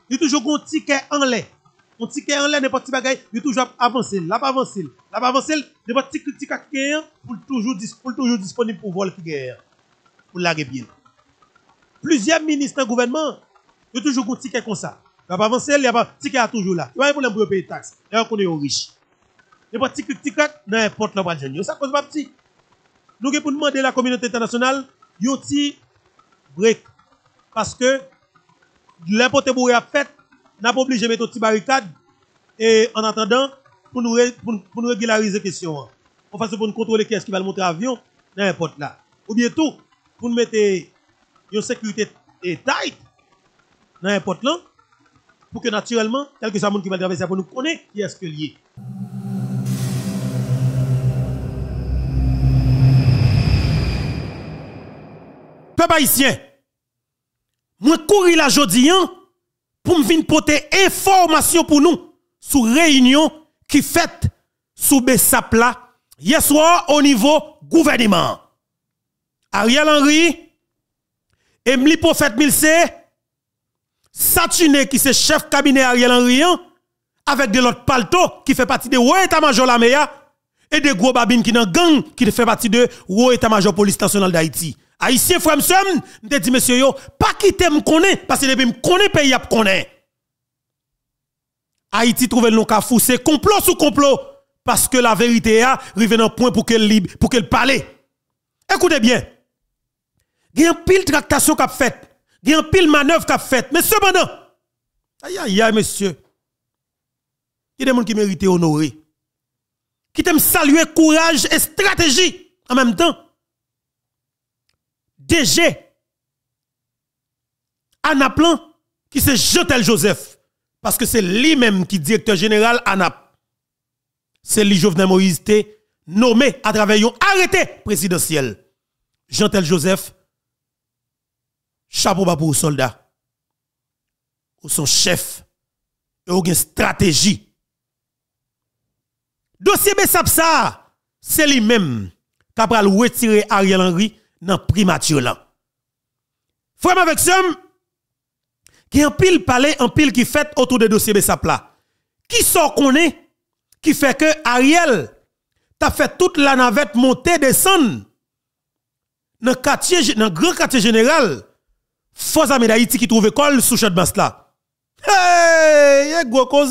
Il toujours un ticket en l'air. Un ticket en l'air, n'importe qui bagaille, il toujours avancer, là pas avancer, là pas avancer, n'importe qui ticket pour toujours disponible pour vol qui gagne, pour la bien. Plusieurs ministres dans le gouvernement, il toujours un ticket comme ça. Il pas avancer, il y a pas ticket toujours là. Il y a pas de problème pour payer taxes. D'ailleurs, qu'on est riche. N'importe qui ticket, n'importe la valeur. Ça cause pas petit. Nous pour demander à la communauté internationale, yon ti break. Parce que l'importe bourré a fait, n'a pas obligé de mettre une petite barricade. Et en attendant, pour nous régulariser la question. On fasse pour nous contrôler qui est-ce qui va le monter avion, n'importe là. Ou bien tout, pour nous mettre une sécurité tight, n'importe là. Pour que naturellement, quel que soit le monde qui va traverser, pour nous connaître qui est-ce que lié. Peuple haïtien, moi courir la jodi pour me venir porter information pour nous sur réunion qui fait sous Bessap là hier soir au niveau gouvernement. Ariel Henry, Emily Prophète Milse, Satuné qui c'est chef cabinet Ariel Henry avec de l'autre palto qui fait partie de haut état-major la meya et de gros babines qui dans gang qui fait partie de haut état-major police nationale d'Haïti. Haïtien frère m'sem, m'te dit monsieur yo, pas quitter me connaît parce que depuis me connaît pays a connaît. Haïti trouve le nom ka fou, c'est complot sous complot parce que la vérité a arrivé dans point pour qu'elle libre, pour qu'elle parle. Écoutez bien. Il y a un pile tractation qu'a fait, il y a un pile manœuvre qu'a fait, mais cependant aïe monsieur. Il y a des gens qui méritent honorer. Qui t'aiment saluer courage et stratégie en même temps. DG Anaplan qui c'est Jean-Tel Joseph parce que c'est lui-même qui directeur général ANAP. C'est lui Jovenel Moïse nommé à travers un arrêté présidentiel. Jean-Tel Joseph chapeau bas pour soldat. Ou son chef et ou une stratégie. Dossier Bessap ça c'est lui-même qui a retirer Ariel Henry dans primature là. Frère avec ça, qui en pile parler, en pile qui fait autour de dossier Bessap là. Qui sort qu'on est, qui fait que Ariel t'a fait toute la navette monter descendre dans quartier, dans grand quartier général, Force Armée d'Haïti qui trouve école sous chat bas là. Hey, gros cause.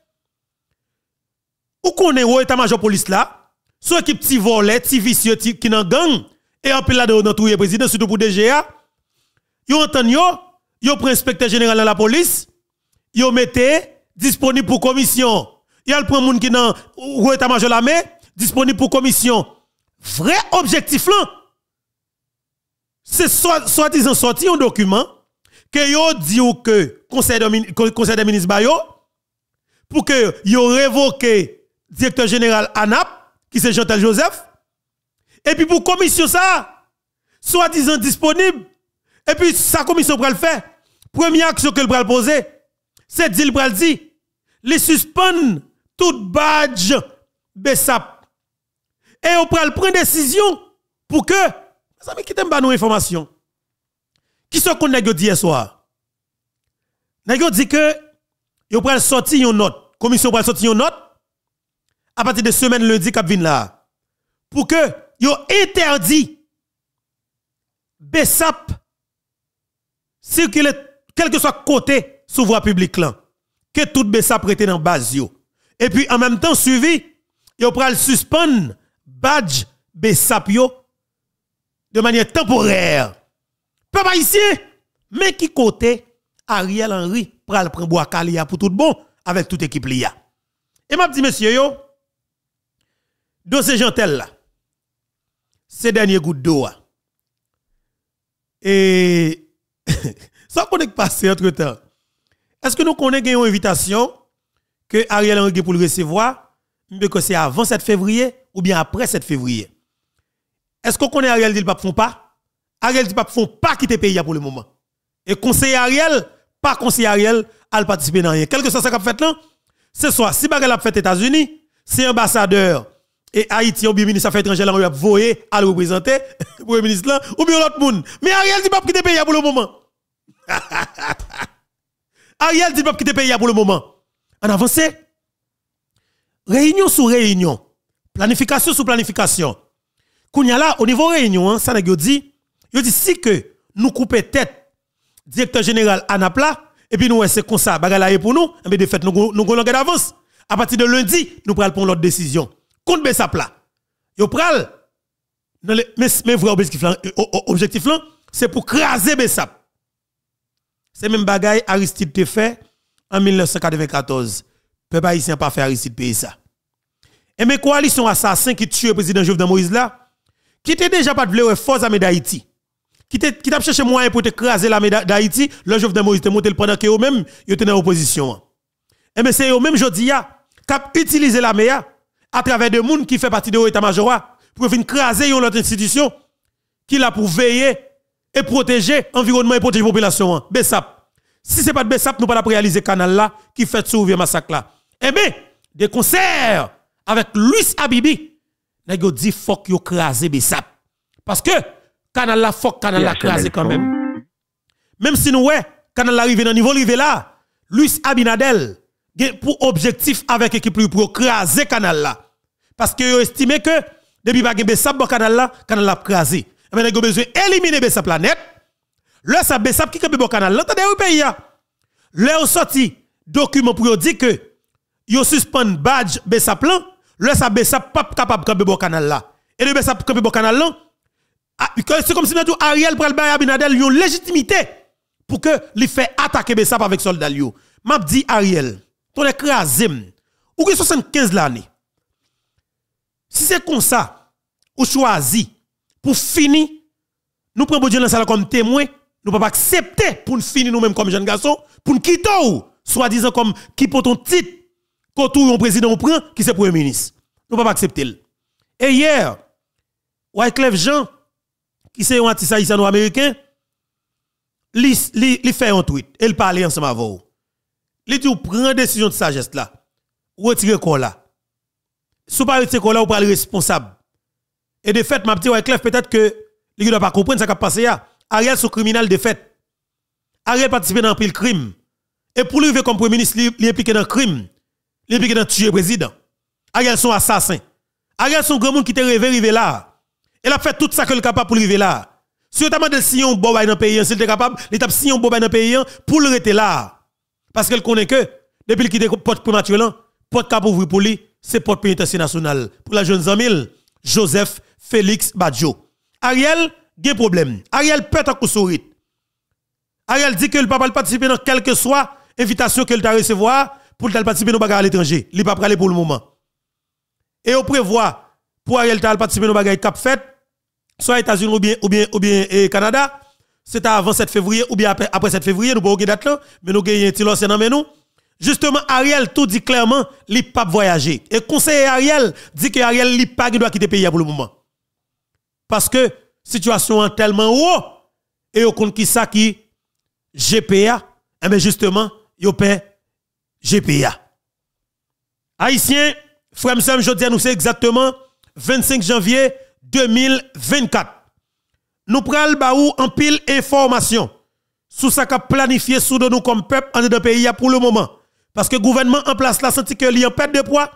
Ou connaît ou état-major police là, soit équipe petit volet, petit vicieux qui nan gang et en pile là dans tout le président surtout pour DGA. Yo entend yo prend inspecteur général de la police, yo mette disponible pour commission. Yo prend moun qui nan ou état-major l'armée disponible pour commission. Vrai objectif là c'est soi-disant sorti un document que yo dit ou que conseil des ministres ba yo pour que yo révoqué directeur général ANAP qui c'est Jean-Tel Joseph et puis pour commission ça soi-disant disponible et puis sa commission pral faire première action qu'elle pral poser c'est dit pral dit les suspend tout badge Bessap et on pral prendre décision pour que ça me quitte pas nos informations qui sont qu'on nèg dit hier soir nèg dit que yo pral sortir une note commission pral sortir une note à partir de semaine lundi k'ap vinn là pour que yo interdit Bessap circuler quel que soit côté sous voie publique là que tout Bessap prêté dans base yo et puis en même temps suivi yo pral suspendre badge Bessap yo de manière temporaire. Peuple haïtien, mais qui côté Ariel Henry pral prend bois Kalia pour tout bon avec toute équipe liya. Et m'a dit monsieur yo, dossier Jean-Tel là. Ces derniers gouttes d'eau. Et ça qu'on est passé entre temps. Est-ce que nous connaissons une invitation que Ariel Henry pour le recevoir, mais que c'est avant 7 février ou bien après 7 février? Est-ce qu'on connaît Ariel dit le pape font pas? Ariel dit le pape font pas quitter le pays pour le moment. Et conseiller Ariel, pas conseiller Ariel, à participer dans rien. Quel que soit ça qu'a fait là, ce soit si Bagel a fait États-Unis, c'est ambassadeur et Haïti ou bien ministre affaires étrangères là, voyé à le représenter, premier ministre là, ou bien l'autre monde. Mais Ariel dit pas quitter le pays pour le moment. Ariel dit peuple quitter pays pour le moment. En avance. Réunion sur réunion. Planification sur planification. Kounya là, au niveau réunion, ça n'a dit si que nous couper tête directeur général Anapla, et puis nous, c'est comme ça, bagala pour nous, mais de fait, nous avons d'avance. À partir de lundi, nous prenons pour l'autre décision. Contre Bessap là. Yo pral, mais vrai objectif là, c'est pour craser Bessap. C'est même bagaille Aristide te fait en 1994. Peuple haïtien pas fait Aristide payer ça. Et mes coalitions assassins qui tuent le président Jovenel Moïse là, qui était déjà pas de vouloir force armée d'Haïti. Qui t'a cherché moyen pour te craser l'armée d'Haïti, le Jovenel Moïse te monté pendant que eux même yo étaient en opposition. Et mais c'est eux même jodi a cap utiliser l'armée à travers des gens qui fait partie de l'état-major pour venir craser une autre institution qui l'a pour veiller et protéger l'environnement et protéger la population. Bessap. Si ce n'est pas de Bessap, nous ne pouvons pas réaliser le canal là qui fait sauver massacre là. Eh bien, des concerts avec Louis Habibi, nous dit faut que vous crasez Bessap. Parce que canal là, faut que canal là crasé quand même. Même si nous, ouais, canal là arrive dans le niveau arrivé là, Louis Abinadel pour objectif avec l'équipe pour craser canal là. Parce que vous estimez que depuis que Bessap dans canal là crasé. Mais vous avez besoin d'éliminer Bessap la net. Là, ça Bessap qui campe dans canal là, attendez au pays. Là, vous sorti document pour dire que vous suspend badge Bessap là, là, ça Bessap pas capable de camper dans canal là. Et le Bessap camper dans canal là, c'est comme si nous Ariel pral bay Abinadel une légitimité pour que lui fait attaquer Bessap avec soldat yo. M'a dit Ariel, ton écrasé ou que 75 l'année. Si c'est comme ça, ou choisi pour finir, nous prenons Dieu dans ça comme témoin, nous ne pouvons pas accepter pour nous finir nous-mêmes comme jeunes garçons, pour nous quitter ou, soi-disant comme qui pour ton titre, quand tout un président on prend, qui c'est premier ministre. Nous ne pouvons pas accepter. Et hier, Wyclef Jean, qui c'est un artiste haïtiano-américain, il fait un tweet, il parle ensemble avec vous. Il dit, prend décision de sagesse là, retirez quoi là. Si vous ne retirez quoi là, vous parlez responsable. Et de fait, m'a dit, Wyclef, peut-être que il ne doit pas comprendre ce qui a passé là. Ariel sont criminel de fait. Ariel participe dans le crime. Et pour lui, comme premier ministre, il est impliqué dans le crime. Il est impliqué dans tuer le président. Ariel sont assassins. Ariel sont grand monde qui te rêvé là. Il a fait tout ça que le capable pour arriver là. Si vous avez signé un bobaye dans le pays, s'il est capable, il a signé un bobaye dans le pays pour le rester là. Parce qu'elle connaît que, depuis qu'il est porte prématuré là, porte cap ouvrir pour lui, c'est porte pénitentiaire nationale. Pour la jeune Zamil, Joseph Félix Badjo. Ariel, il y a un problème. Ariel pète à coup sourit. Ariel dit que le papa participer dans quelle que soit invitation qu'elle t'a recevoir pour participer dans bagarre à l'étranger. Il ne pas aller pour le moment. Et on prévoit pour Ariel t'a participer dans bagarre cap fait, soit États-Unis ou bien Canada, c'est avant 7 février ou bien après 7 février, nous pas aucune date là, mais nous gagnons un petit lot dans nous. Justement, Ariel tout dit clairement, il pas voyager. Et conseiller Ariel dit que Ariel il pas doit quitter le pays pour le moment. Parce que situation est tellement haut et au compte qui ça qui GPA, et bien justement, yo paie GPA. Haïtien, frère Sam, je dis nous c'est exactement 25 janvier 2024. Nous prenons baou en pile information sous ça qu'a planifié sous de nous comme peuple en dedans pays pour le moment. Parce que le gouvernement en place là senti que li en perte de poids,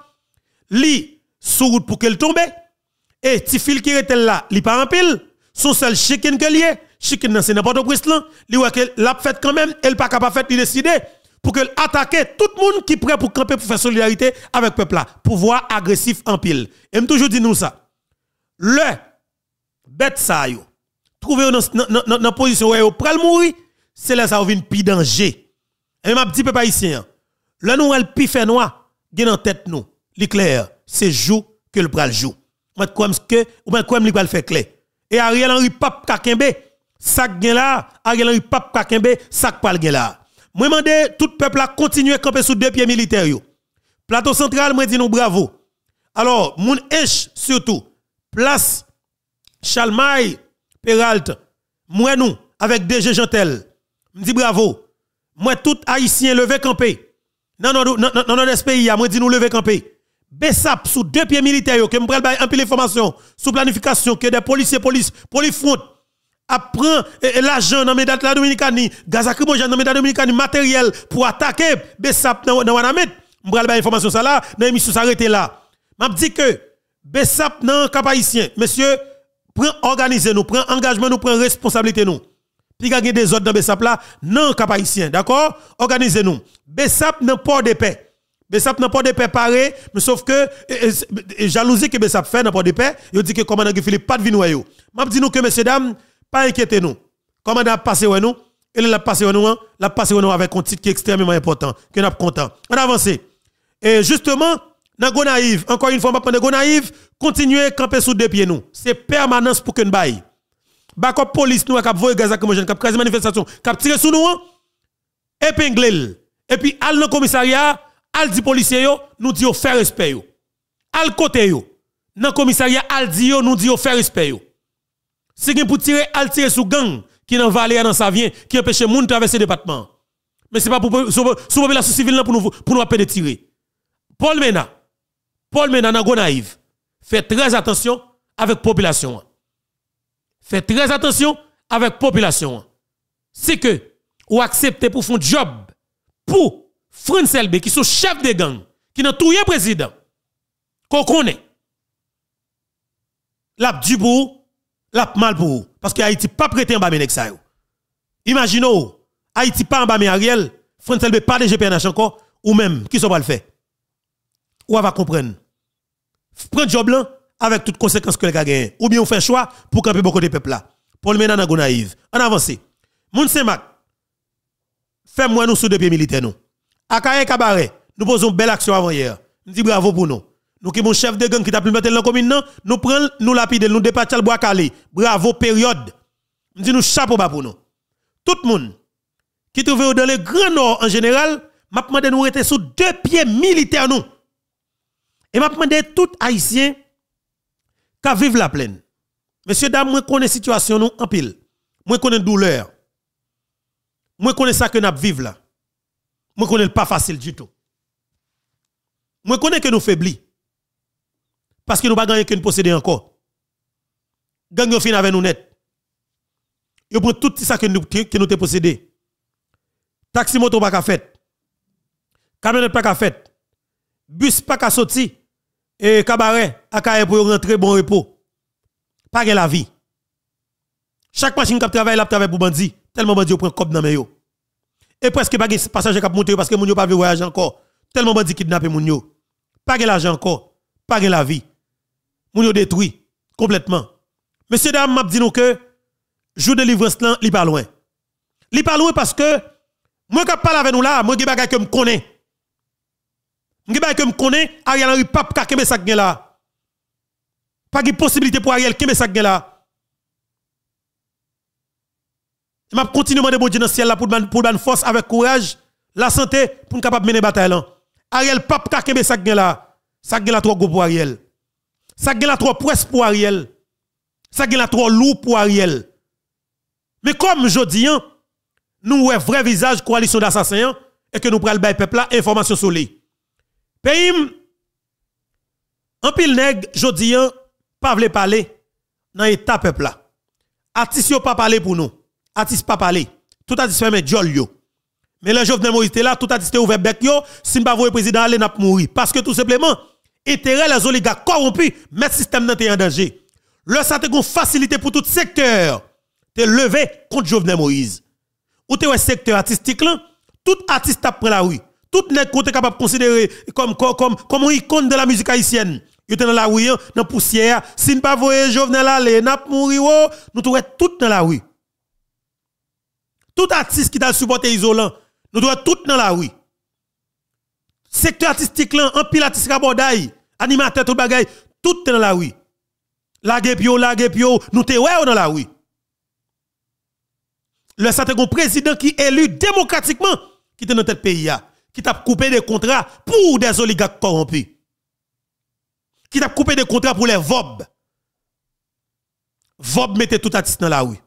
li sous route pour qu'elle tombe et ti fil qui était là, li pas en pile, son seul chicken que lié, chicken c'est n'importe quoi là, li wa que l'a fait quand même, elle pas capable fait décider pour qu'elle attaque tout le monde qui prêt pour camper pour faire solidarité avec peuple là, pouvoir agressif en pile. Et me toujours dit nous ça. Le bête ça yo trouver dans position où yo pral mourir, c'est là ça vient pi danger. Et m'a petit peuple haïtien, le nous el pi fait noir, gen en tête nous, li clair, c'est jou que le pral jou. Moi comme que ou ben comme li pral faire clair. Et Ariel Henry pap kakembe, sak gen là, Ariel Henry pap kakembe, sak pral gen là. Moi mande tout peuple a continuer camper sous deux pieds militaires yo. Plateau central moi dit nous bravo. Alors moun H surtout place Chalmay Peralt, moi nous avec DG Jantel, me dit bravo. Moi tout haïtien levé campé. Non notre pays moi dit nous lever campé. Bessap sous deux pieds militaires que me pral bay un peu l'information sous planification que des policiers police front apprend l'argent dans la Dominicanie, gaz lacrymogène dans la Dominicanie, matériel pour attaquer Bessap dans Wanamet. M'bral ba information ça là, dans émission s'arrêter là. M'a dit que Bessap nan cap haïtien, monsieur, prend organiser nous, prend engagement nous, prend responsabilité nous. Puis gagner des ordres dans Bessap là, non cap haïtien, d'accord? Organisez nous. Bessap nan port de paix. Bessap nan port de paix paré, mais sauf que jalousie que Bessap fait dans port de paix, il dit que commandant Philippe pas de vin yo. M'a dit nous que messieurs dames, pas inquiétez nous. Commandant passé ouais nous, il l'a passé ouais nous, l'a passé ouais nous avec un titre qui est extrêmement important, que n'a content. On avance. Et justement, dans Gonaïve, encore une fois, dans Gonaïve, continuez à camper sous deux pieds nous. C'est permanence pour que nous baille. Bakop police nous cap voyer gaz lacrymogène, cap craser manifestation, cap tirer sous nous, épingle. Et puis al dans commissariat, al dit policier yo, nous dit faire respect yo. Al côté yo. Dans commissariat al dit yo, nous dit faire respect yo. Si gen pour tirer, al tirer sous gang qui dans vallée dans sa vient, qui empêche moun traverser le département. Mais c'est pas pour sous population civile pour nous appeler de tirer. Paul Mena dans Gonaïve, fait très attention avec population. Faites très attention avec population. C'est que ou acceptez pour faire un job pour France LB qui sont chef de gang, qui n'a tout président, qu'on connaît. L'a du pour, l'a mal pour. Parce que Haïti pas prêté en bas de ça. Imaginez, Haïti pas en bas de Ariel, France LB pas de GPNH encore, ou même, qui sont pas le faire. Ou va comprendre. Prends job là avec toutes conséquences que le gars gagne. Ou bien on fait choix pour camper beaucoup de peuple là. Pour le mener dans Gonaïve. En avance. Moun Semak, fais-moi nous sous deux pieds militaires nous. Akaye Kabaré, nous posons une belle action avant hier. Nous disons bravo pour nous. Nous qui mon chef de gang qui t'a pu mettre dans la commune, nous prenons, nous lapide, nous dépatchons le bois calé. Bravo, période. Nous disons chapeau bas pour nous. Tout le monde qui trouve dans le Grand Nord en général, m'a demandé nous rester sous deux pieds militaires nous. Et m'a demandé tout haïtien qui vivent la plaine. Monsieur dame, moi connais situation nous en pile. Moi connais douleur. Moi connais ça que nous vivons là. Moi connais pas facile du tout. Moi connais que nous faiblis. Parce que nous pas gagné que nous posséder encore. Gang yo fin avec nous net. Yo prend tout ça que nous te posséder. Taxi moto pas ka fait. Camionnette pas ka fait. Bus pas ka sorti. Et cabaret à ka pour rentrer bon repos. Pas la vie. Chaque machine qui travaille là travaille pour bandit. Tellement bandit prend cop dans yo. Et presque pas de passager qui monter parce que moun yo pas voyager encore. Tellement bandit kidnapper moun yo. Pas l'argent encore. Pas la vie. Moun yo détruit complètement. Monsieur dame m'a dit nous que jour de livrance là, li pas loin. Li pas loin parce que moi qui parle avec nous là, moi qui bagay que me connais. M'gi bagay que me connais, Ariel Henry pas ka kembe sak gen là. Pas de possibilité pour Ariel kembe sak gen là. Je vais continuer à demander dans le ciel là pour ban force avec courage, la santé pour nous capable mener bataille là. Ariel pas ka kembe sak gen là. Sak gen là trop gros pour Ariel. Sak gen là trop presse pour Ariel. Sak gen là trop lourd pour Ariel. Mais comme je dis, nous avons un vrai visage coalition d'assassins et que nous prenons le peuple là information sur lui. Pays en pile nèg jodi pas vle parler dans état peuple là. Artiste yo pas parler pour nous. Artiste pas parler. Tout artiste fermé jol yo. Mais le Jovenel Moïse là, tout artiste ouvert bec yo, si pas voyer président aller n'a mourir parce que tout simplement intérêt les oligarques corrompus mettre système dans en danger. Le ça te gon facilité pour tout secteur te lever contre Jovenel Moïse. Ou te secteur artistique là, tout artiste t'a prend la rue. Tout nèg côté capable considérer comme une icône de la musique haïtienne. Yo dans la rue dans poussière, si ne pas voyer Jovenel aller n'a mourir, nous trouvons tout dans la rue. Tout artiste qui t'a supporté isolant, nous trouvons tout dans la rue. Secteur artistique là, en pile artiste rabodaille, animateur tout bagay, tout dans la rue. La pio, nous te ouais dans la rue. Le Saint-Gon président qui est élu démocratiquement qui est dans notre pays qui t'a coupé des contrats pour des oligarques corrompus. Qui t'a coupé des contrats pour les VOB. VOB mettait tout artiste dans la rue.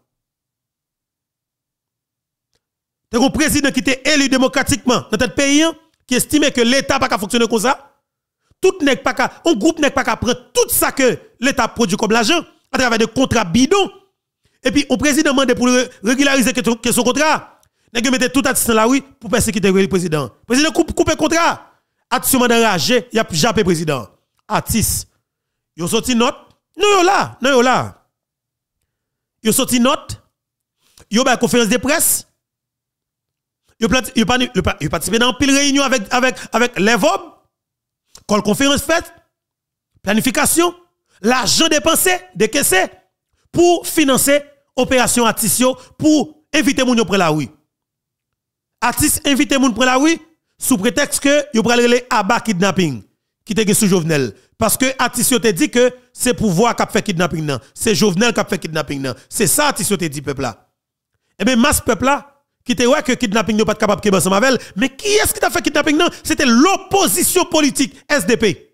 C'est un président qui était élu démocratiquement dans notre pays qui estimait que l'État n'a pas fonctionner comme ça. Tout n'est pas un groupe n'est pas qu'à prendre tout ça que l'État produit comme l'argent à travers des contrats bidons et puis on président demande pour régulariser son contrat. Nèg mettez tout artiste dans la rue pour persécuter le président. Président coupe contrat. Artiste enragé, y a jappé président. Artiste. Yo sorti note. Non yo là. Yo sorti note. Yo ba conférence de presse. Yo participé dans pile réunion avec les VOB. Call conférence faite. Planification. L'argent dépensé, décaissé pour financer opération artiste pour inviter moun yo près la rue. Artiste inviter moun près la rue sous prétexte que yo pral relé abat kidnapping qui te sous Jovenel parce que artiste te dit que c'est pouvoir qui fait kidnapping nan, c'est Jovenel qui fait kidnapping nan. C'est ça artiste te dit peuple là. Et bien masse peuple là qui te ouais que kidnapping n'est pas capable de ensemble avec mais qui est-ce qui t'a fait kidnapping nan? C'était l'opposition politique SDP.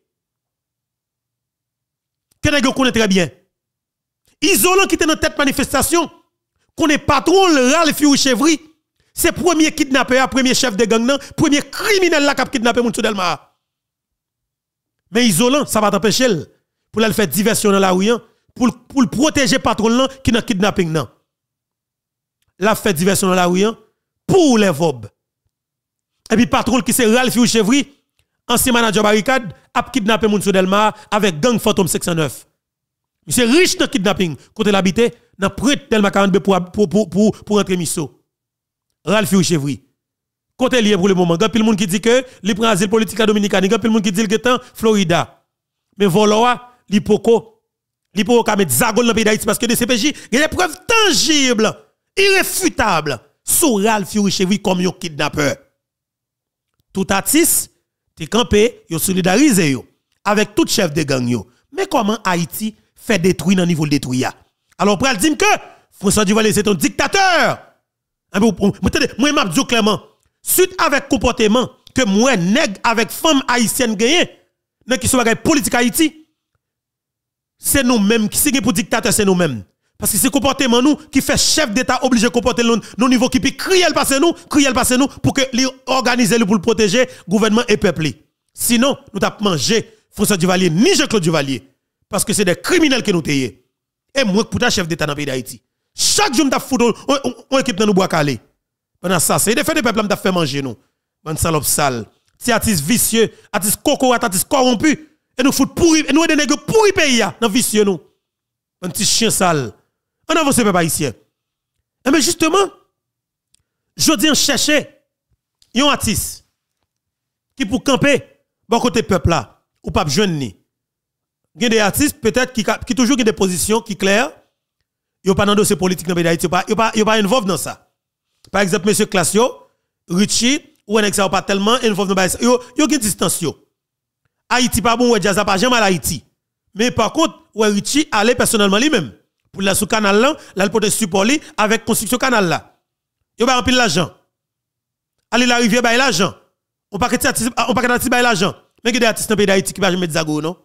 Que nèg connaît très bien. Isolant qui était dans tête manifestation, connaît patron le Ralph Chevry, c'est premier kidnappeur, premier chef de gang nan, premier criminel là qui a kidnappé moun Delma. Mais isolant, ça va t'empêcher pour aller faire diversion dans la rue pour protéger patron là qui n'a kidnapping nan. La fait diversion dans la rue pour les VOB. Et puis patron qui c'est Ralph Chevry, ancien manager barricade, a kidnappé moun Delma avec gang Phantom 609. Monsieur riche dans kidnapping, côté l'habité, dans prête Delma 42 pour rentrer misso. Ralph Chevry. Côté lié pour le moment, il y a monde qui dit que li prend asile politique à Dominicane, il y a monde qui dit que est en Florida. Mais voloa, li poko ka mettre zagol dans le pays d'Haïti parce que des CPJ, il y a des preuves tangibles, irréfutables sur Ralph Chevry comme un kidnappeur. Tout artiste te campé, yo solidarisé yo avec tout chef de gang yo. Mais comment Haïti fait détruire dans niveau détruire? Alors pour dire que François Duvalier c'est un dictateur. Moi m'a dit clairement, suite avec comportement que moi nèg avec femme haïtienne gagné, qui sont avec politique Haïti, c'est nous mêmes qui signe pour dictateur, c'est nous mêmes. Parce que c'est comportement nous qui fait chef d'état obligé de comporter nos niveaux qui peut crier nous pour que les organiser pour le protéger gouvernement et peuple. Sinon, nous t'avons mangé François Duvalier ni Jean-Claude Duvalier parce que c'est des criminels que nous payons. Et moi pour ta chef d'état dans le pays d'Haïti. Chaque jour m'ta foutu on équipe dans nous bois calé. Pendant ça, c'est des faits de peuple m'ta fait manger nous. Bonne salope sale. Ti artiste vicieux, artiste coco, artiste corrompu et nous fout pourri et nous des nègres pourri pays dans vicieux nous. Un petit chien sale. On avance peuple haïtien. Et mais justement, je dis en chercher un artiste qui pour camper bon côté peuple là ou pas jeune ni. Il y a des artistes peut-être qui toujours des positions qui claires. Yo pas dans dossier politique dans le pays d'Haïti, yo pas involve dans ça. Par exemple monsieur Classio, Richie ou un ça pas tellement involve dans ça. Yo une distance yo. Haïti pas bon, Jazza pas jamais à Haïti. Mais par contre, Richie allait personnellement lui-même pour la sous canal là, la porter support li avec construction canal là. Yo ba remplir l'argent. Aller la rivière ba l'argent. On pas que ba l'argent. Mais il y a des artistes dans le pays d'Haïti qui va jamais mettre zago non.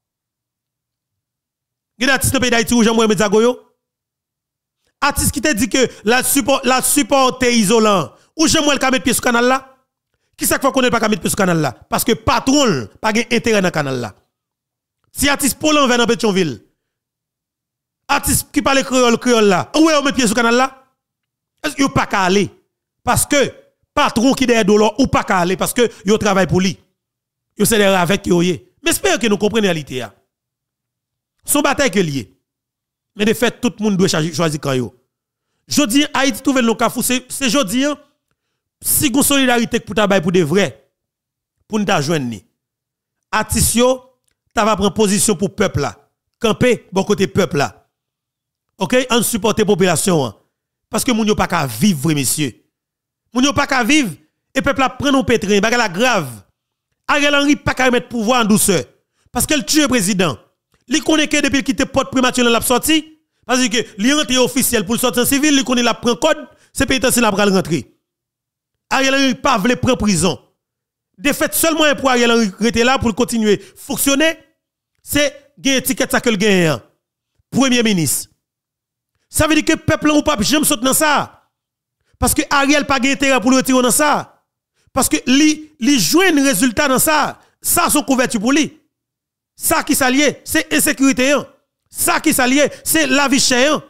Il y a des artistes dans le pays d'Haïti où jamais mettre zago yo. Artiste qui te dit que la support isolant ou j'aime le mettre pied sur canal là. Qui ça qu'on ne pas mettre pied sur canal là parce que patron pas intérêt dans canal là. Si artiste Paulin vient dans Pétionville. Artiste qui parle créole là. Où est on met pied sur canal là? Est-ce que pas qu'à aller parce que patron qui derrière dollar ou pas qu'à aller parce que yo travaille pour lui. Yo c'est des avec yo yé. Mais j'espère que nous comprenons la réalité là. Son bataille que lié. Mais de fait, tout le monde doit choisir quand yo. Jodi, Haïti trouve le cafou, c'est jodi, si vous solidarité pour ta bail pour de vrai, pour nous joindre ni. Artiste yo, ta va prendre position pour peuple là. Camper, bon côté peuple là. OK, on supporter population. Parce que moun yo pas qu'à vivre, messieurs. Moun yo pas qu'à vivre, et peuple là prend nos pétrin, bagala grave. Ariel Henry pas qu'à mettre pouvoir en douceur. Parce qu'elle tue le président. Li connaît que depuis qu'il te porte prématuré dans la sortie parce que li rentre officiel pour sortir civil, li connaît la prend code, c'est pénitentiaire la pral rentrer. Ariel Henry pas veut prendre prison. De fait seulement pour Ariel Henry rester là pour continuer fonctionner, c'est gagner ticket ça que le gagne. Premier ministre. Ça veut dire que peuple ou pas jamais saute dans ça. Parce que Ariel pas gagné intérêt pour le retirer dans ça. Parce que li joue un résultat dans ça. Ça son couverture pour lui. Ça qui s'allie, c'est insécurité. Ça qui s'allie, c'est la vie chère.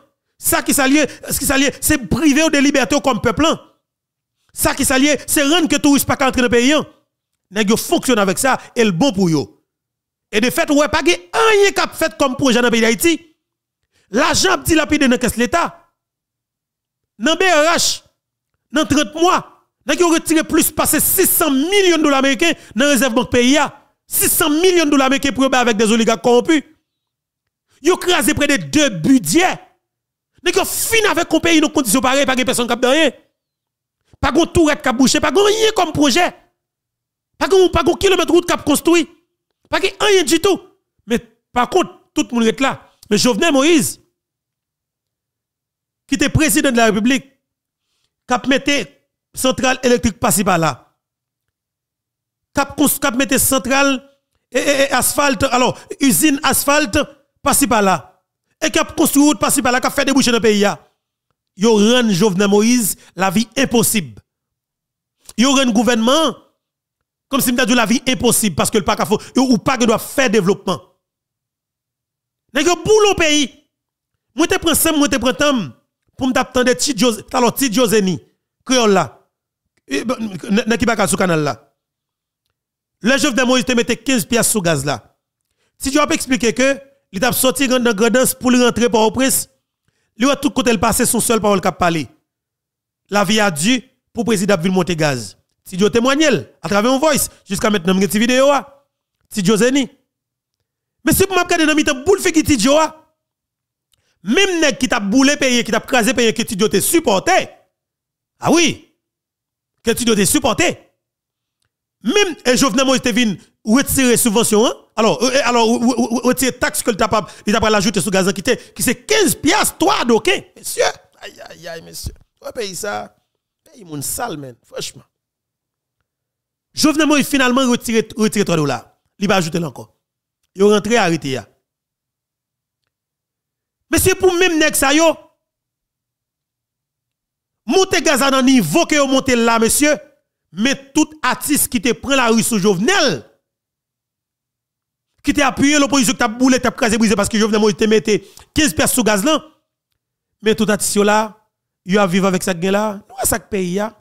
Ça qui s'allie, c'est privé de liberté comme peuple. Ça qui s'allie, c'est rendre que touristes pas entrer dans le pays. Nèg yo fonctionne avec ça et le bon pour yo. Et de fait, ouais, pas rien qu'a fait comme projet dans le pays d'Haïti. L'argent dilapidé dans caisse l'État. Dans BRH, dans 30 mois, nèg yo retiré plus passer 600 millions de dollars américains dans réserve banque pays. 600 millions de dollars américains pour avec des oligarques corrompus. Yo crasé près de 2 budgets. Nèg yo fin avec un pays dans conditions pareilles, pas de personne qui a rien. Pas de tourette qui a bouché, pas de rien comme projet. Pas de kilomètre route qui a construit. Pas de rien du tout. Mais par contre, tout le monde est là. Mais Jovenel Moïse, qui était président de la République, qui a mis centrale électrique passée par là. Qui a mis centrale et asphalte, alors, usine asphalte passée par là. Et qui a construit route passée par là, qui a fait déboucher dans le pays. Yo rend Jovenel Moïse la vie impossible. Yo rend gouvernement comme si m'ta dit la vie impossible parce que le pas ou pas doit faire développement. Nèg yo boulot pays. Moi te prends ça, moi te prends temps pour m'attendre ti Joseni créole là. N'a qui pas sur canal là. Le Jovenel Moïse te mette 15 pièces sous gaz là. Si tu as expliqué que il t'a sorti dans grandance pour rentrer par au prince, lui a tout côté le passé son seul parole qu'a parler. La vie a dû pour président ville monter gaz. Si Dieu témoigne à travers un voice jusqu'à maintenant une vidéo si Joseni. Mais si pour m'a regarder dans mi temps boule fait qui Tidjo même nèg qui t'a boulé payer qui t'a crasé payer que Tidjo te supporté. Ah oui. Que Tidjo te supporté. Même et Jovenel Moïse te vinn retirer subvention alors retirer taxe que il t'a pas l'ajouter sur gaz qui c'est 15 piastres toi OK monsieur. Aïe monsieur. Ouais paye ça. Paye moun sale man franchement. Jovenel Moïse finalement retiré $3. Il va ajouter encore. Il rentré arrêté ya. Mais c'est pour même nèg ça yo. Monter gaz dans niveau que yo monter là monsieur, mais tout artiste qui te prend la rue sous Jovenel qui t'a appuyé l'opposition qui t'a boulé t'a crasé brisé parce que Jovenel Moïse te mette 15 pièces sous gaz là. Mais tout artiste là, yo a vivre avec ça gain là, nous ça pays ya.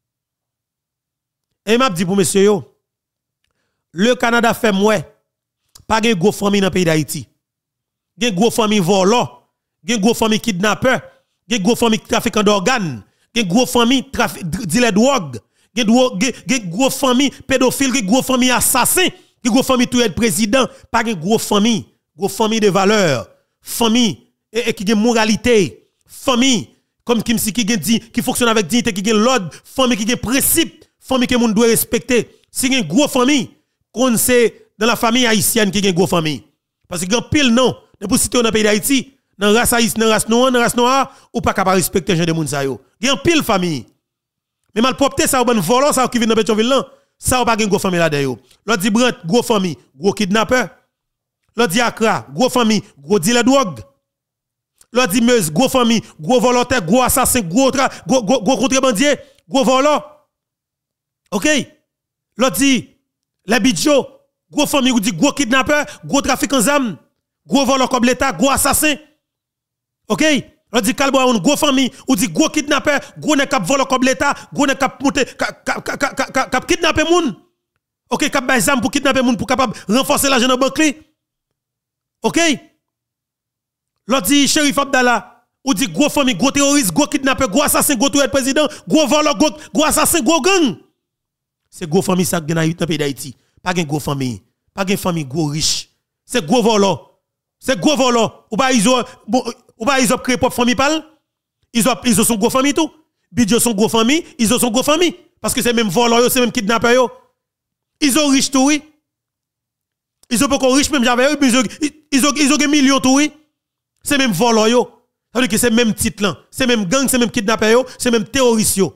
Et m'a dit pour monsieur yo, le Canada fait mouais, pas gen gros famille dans le pays d'Haïti. Gen gros famille volant, gen gros famille kidnappeur, gen gros famille trafiquant d'organes, gen gros famille dealer de drogue, gen gros famille pédophile, gen gros famille assassin, gen gros famille tout être président, pas gen gros famille de valeurs, famille et qui gen moralité, famille comme qui fonctionne avec dignité, qui gen l'ordre, famille qui gen principe, famille que moun doit respecter. Si gen gros famille, qu'on c'est dans la famille haïtienne qui gen gros famille. Parce que gen pile non, pour citer dans le pays d'Haïti, dans race haïtienne, dans race noire, ou pas capable respecter gens de moun sa yo. Gen pile famille. Mais malpropre ça ou ben volant ça qui vient dans Pétionville là, ça ou pas gen gros famille là-dedans. L'autre dit Brent, gros famille, gros kidnappeur. L'autre dit Accra, gros famille, gros dealer de drogue. L'autre dit Meuse, gros famille, gros volontaire, gros assassin, gros contrebandier, gros volant. OK? L'autre dit les bidjo, gros famille ou dit gros kidnappeur, gros trafiquant d'armes, gros voleur comme l'État, gros assassin. OK? L'autre dit Calboa, gros famille ou dit gros kidnappeur, gros ne cap voleur comme l'État, gros ne cap monter cap kidnapper moun. OK, cap bay zam pour kidnapper moun pour capable renforcer l'argent dans banque. OK? L'autre dit Shérif Abdallah ou dit gros famille, gros terroriste, gros kidnappeur, gros assassin, gros tout président, gros voleur, gros assassin, gros gang. C'est gros famille ça dans le pays d'Haïti. Pas une gros famille. Pas une famille gros riche. C'est gros volant. C'est gros volant. Ou pas ils ont créé propre famille pal. Ils ont son gros famille tout. Bidjo son gros famille, ils ont son gros famille parce que c'est même volant, c'est même kidnappeur yo. Ils ont riche tout oui. Ils ont pas encore riche même j'avais ils ont des millions tout oui. C'est même volant yo. Ça veut dire que c'est même titre là, c'est même gang, c'est même kidnappeur yo, c'est même terroriste yo.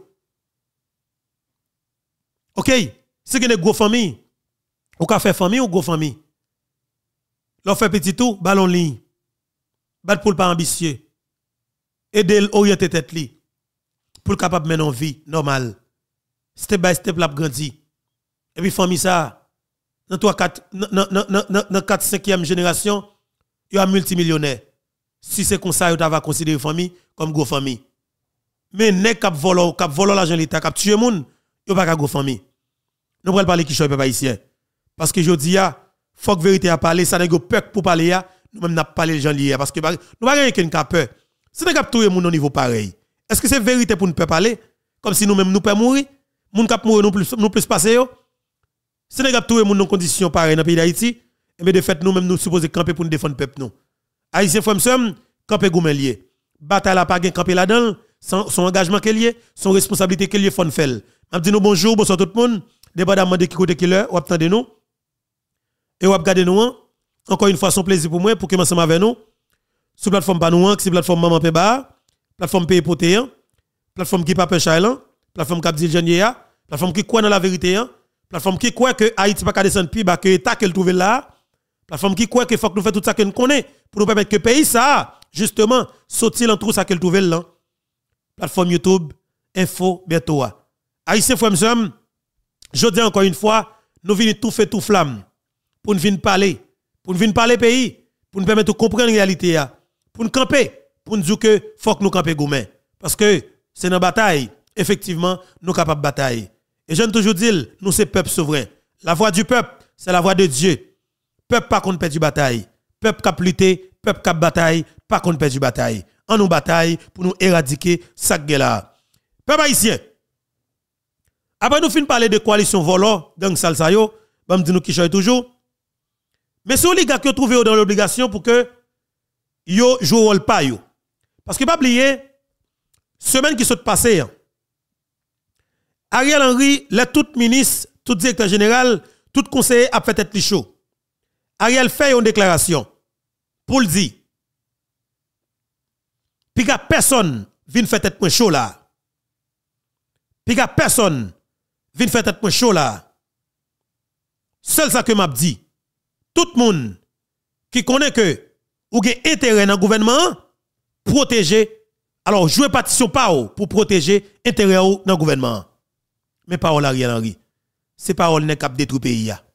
OK, c'est que des gros familles. Ou ka fait famille ou gros famille. L'on fait petit tout, ballon ligne. Bat pour pas ambitieux. Aider orienter tête li pour capable mener une vie normale. Step by step la grandi. Et puis famille ça dans 4 5e génération, il y a multimillionnaire. si c'est comme ça, vous va considérer famille comme gros famille. Mais nèg k'ap volo l'argent l'État, k'ap tuer moun, yo pas ka gros famille. Nous pral parler qui choy peuple haïtien. Parce que je dis ya, faut que vérité a parler, ça nèg peur pour parler ya, nous même n'a pas parler les gens liés parce que nous pas rien qu'un ka peur. Si nèg k'ap tuer moun au niveau pareil. Est-ce que c'est vérité pour nous peut parler comme si nous même nous peut mourir? Moun k'ap mourir nous plus passer yo. Si nèg k'ap tuer moun dans condition pareil dans pays d'Haïti, et bien de fait nous même nous supposons camper pour nous défendre peuple nous. Haïtien frère m'sem, camper goumen lié. Bataille la pas gen camper là-dedans. Son engagement qu'il y a, son responsabilité qu'il y a, faut faire. Je dis nous bonjour, bonsoir tout le monde. Dépendamment de qui côté qu'il est, ou attendez nous. Et ou regardez nous. Encore une fois, son plaisir pour moi, pour que ensemble avec nous. Sur plateforme Panouan, c'est plateforme Maman Peba, plateforme Pays Potéan, plateforme qui Pape Chailan, plateforme Cap Diljania, plateforme qui croit dans la vérité, plateforme qui croit que Haïti pas qu'à descendre plus bas que l'État qu'elle trouve là, plateforme qui croit que faut que nous fassions tout ça que nous connaissons pour nous permettre que le pays ça, justement, sortir dans tout ça qu'elle trouve là. Plateforme YouTube, info, bientôt. Haïtien frère m'sem, je dis encore une fois, nous venons tout faire tout flamme pour nous venir parler pays, pour nous permettre de comprendre la réalité, pour nous camper, pour nous dire que faut que nous camper gourmet. Parce que c'est dans la bataille, effectivement, nous sommes capables de batailler. Et j'aime toujours dire, nous c'est peuple souverain. La voix du peuple, c'est la voix de Dieu. Peuple pas contre perdre bataille. Peuple qui a lutté, peuple qui a bataille, pas contre perdre bataille. En nous bataille pour nous éradiquer ça là. Peuple haïtien. Après nous fin parler de coalition volant, gang salsa yo, va me dire nous qui choy toujours. Mais c'est les gars qui trouvé dans l'obligation pour que yo joue rôle pas yo. Parce que pas oublier semaine qui s'est passée, Ariel Henry, les tout ministre, tout directeur général, tout conseiller a fait tête chaud. Ariel fait une déclaration pour le dire. Puis que personne vient faire tête chaud là. Puis que personne vient faire tête chaud là. Seul ça que m'a dit. Tout le monde qui connaît que ou gen intérêt dans le gouvernement protéger, alors jouer partition pour protéger intérêt dans le gouvernement. Mais parole Ariel Henry, c'est parole n'est cap détruire pays ya.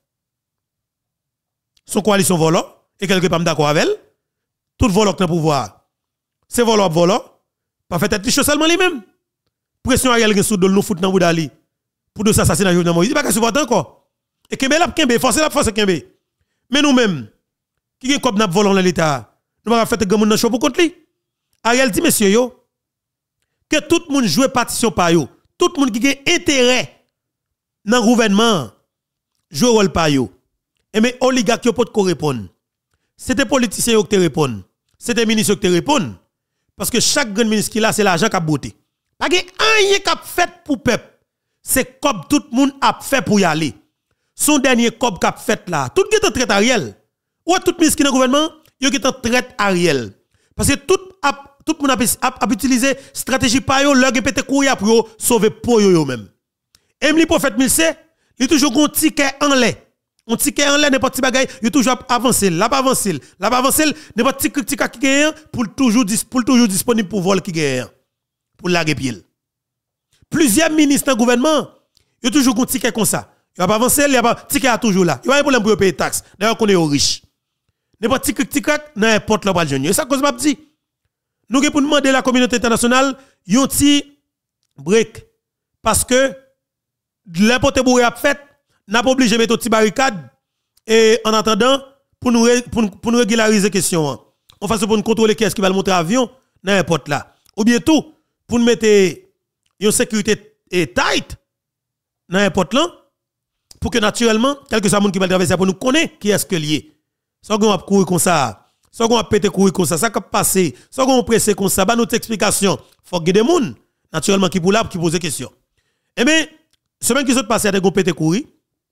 Son coalition volant et quelque part d'accord avec elle, tout volant dans pouvoir. C'est volant, pas fait être seulement lui-même. Pression Ariel gen sous de nous fout dans boudali pour de assassinat Jovenel Moïse, il pas supporter encore. Et Kembe la Kembe, forcer Kembe. Mais nous-mêmes, qui est comme n'a volant dans l'État, nous avons fait un show pour contre lui. Ariel dit, messieurs, yo, que tout le monde joue partition par yo. Tout le monde qui a intérêt dans le gouvernement joue rôle par yo. Et mais oligarques qui peuvent répondre. C'était politiciens qui te répondent. C'était ministre qui te répondent. Parce que chaque grand ministre qui a, c'est l'argent qui a beauté. Pas que rien qui a fait pour peuple. C'est comme tout le monde a fait pour y aller. Son dernier cop qu'a fait là, tout qui est traite Ariel. Ou tout ministre qui dans le gouvernement, il est traite Ariel. Parce que tout le monde a utilisé stratégie par yo, leur pété courir pour sauver pour yo même. Emily prophète Milse, il toujours un ticket en lait. Un ticket en lait n'importe petit bagay, il toujours avancer, là pas avancer, n'importe petit critique qui gagne pour toujours disponible pour vol qui gagne pour la pied. Plusieurs ministres dans le gouvernement, il toujours un ticket comme ça. Il va avancer, il y a pas ticket toujours là. Il y a un problème pour payer taxes. D'ailleurs qu'on est riche. N'importe petit critique n'importe là pas le jeune. Et ça cause m'a dit. Nous pour demander la communauté internationale yon ti break parce que l'importe bourré a fait n'a pas obligé mettre petit barricade et en attendant pour nous régulariser question. On fasse pour nous contrôler qui est-ce qui va le monter avion n'importe là. Ou bien tout pour nous mettre une sécurité tight n'importe là. Pour que naturellement, quel que soit le monde qui va traverser, pour nous connaître qui est-ce que lié. Soit qu'on va courir comme ça, soit qu'on va péter courir comme ça va passer, soit qu'on va presser comme ça, bah notre explication, faut que des gens, naturellement, qui pour là, qui pose des questions. Eh bien, semaine qui s'est passé, ils ont pété courir.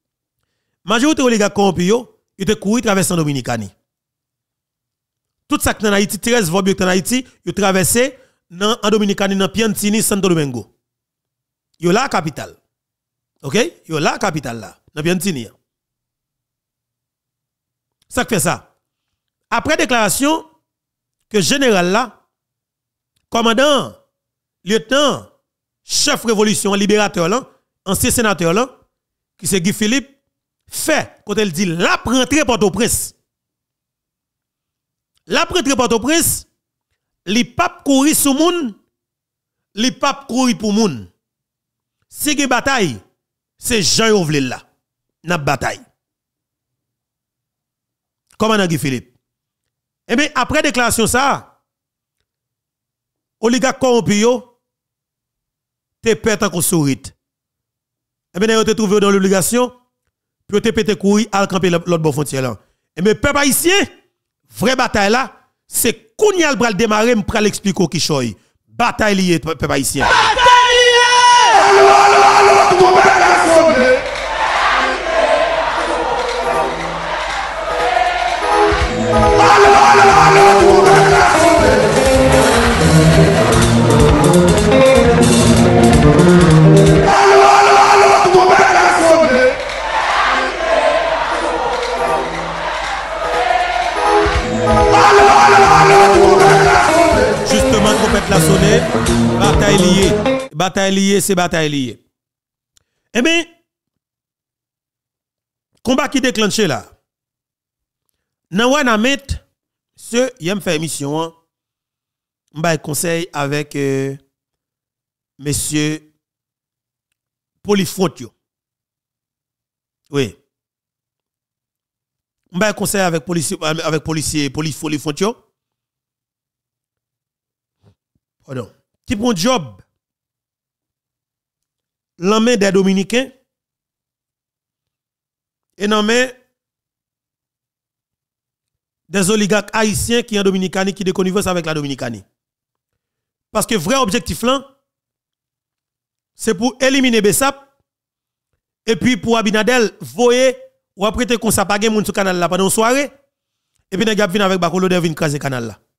Majorité des gars corrompus, ils ont couru traversant en Dominicanie. Tout ça qui est en Haïti, 13 voies en Haïti, ils ont traversé en Dominicanie, dans Piantini, Santo Domingo. Ils ont la capitale. OK? Yo la capitale là, dans Piantini. Ça fait ça. Après déclaration que général là, commandant, lieutenant, chef révolution libérateur là, ancien sénateur là, qui c'est Guy Philippe, fait quand elle dit la rentrée Port-au-Prince. La rentrée Port-au-Prince, li pas courir sous moun, li pas courir pour moun. Si gen bataille, c'est Jean Yovlil là. N'a bataille. Comment Guy Philippe? Eh bien, après déclaration ça, oligarque corrompu yo, te pète encore sourit. Eh bien, te trouvé dans l'obligation, puis te pété courir à camper l'autre bon frontière là. Eh bien, peuple haïtien, vraie bataille là, c'est Kounyal bral démarrer, m'pral expliquer qui choy. Bataille liée, peuple haïtien. Bataille liée! Justement, trompette la sonné, bataille liée, c'est bataille liée. Eh bien, combat qui déclenché là. Nan Wanamet, ce y'a fait émission, m'ba conseil avec monsieur Polyfontio. Oui. M'ba conseil avec policier Polyfontio. Pardon. Qui prend job l'emmène des Dominicains et nommé des oligarques haïtiens qui en Dominicanie qui déconnivent avec la Dominicanie. Parce que vrai objectif là, c'est pour éliminer Bessap et puis pour Abinadel voyer ou après qu'on ça pas gen moun sur canal là pendant une soirée et puis nèg vinn avec Bakolo de vinn craser canal là.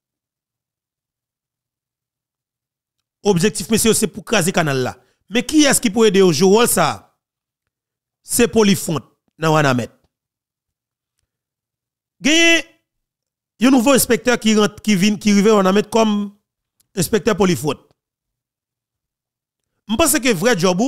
Objectif monsieur c'est pour craser canal là. Mais qui est-ce qui peut aider au jouer ça? C'est Polyfont dans Wanamet. Gagne un nouveau inspecteur qui arrive on a mettre comme inspecteur Polyfont. Je pense que vrai job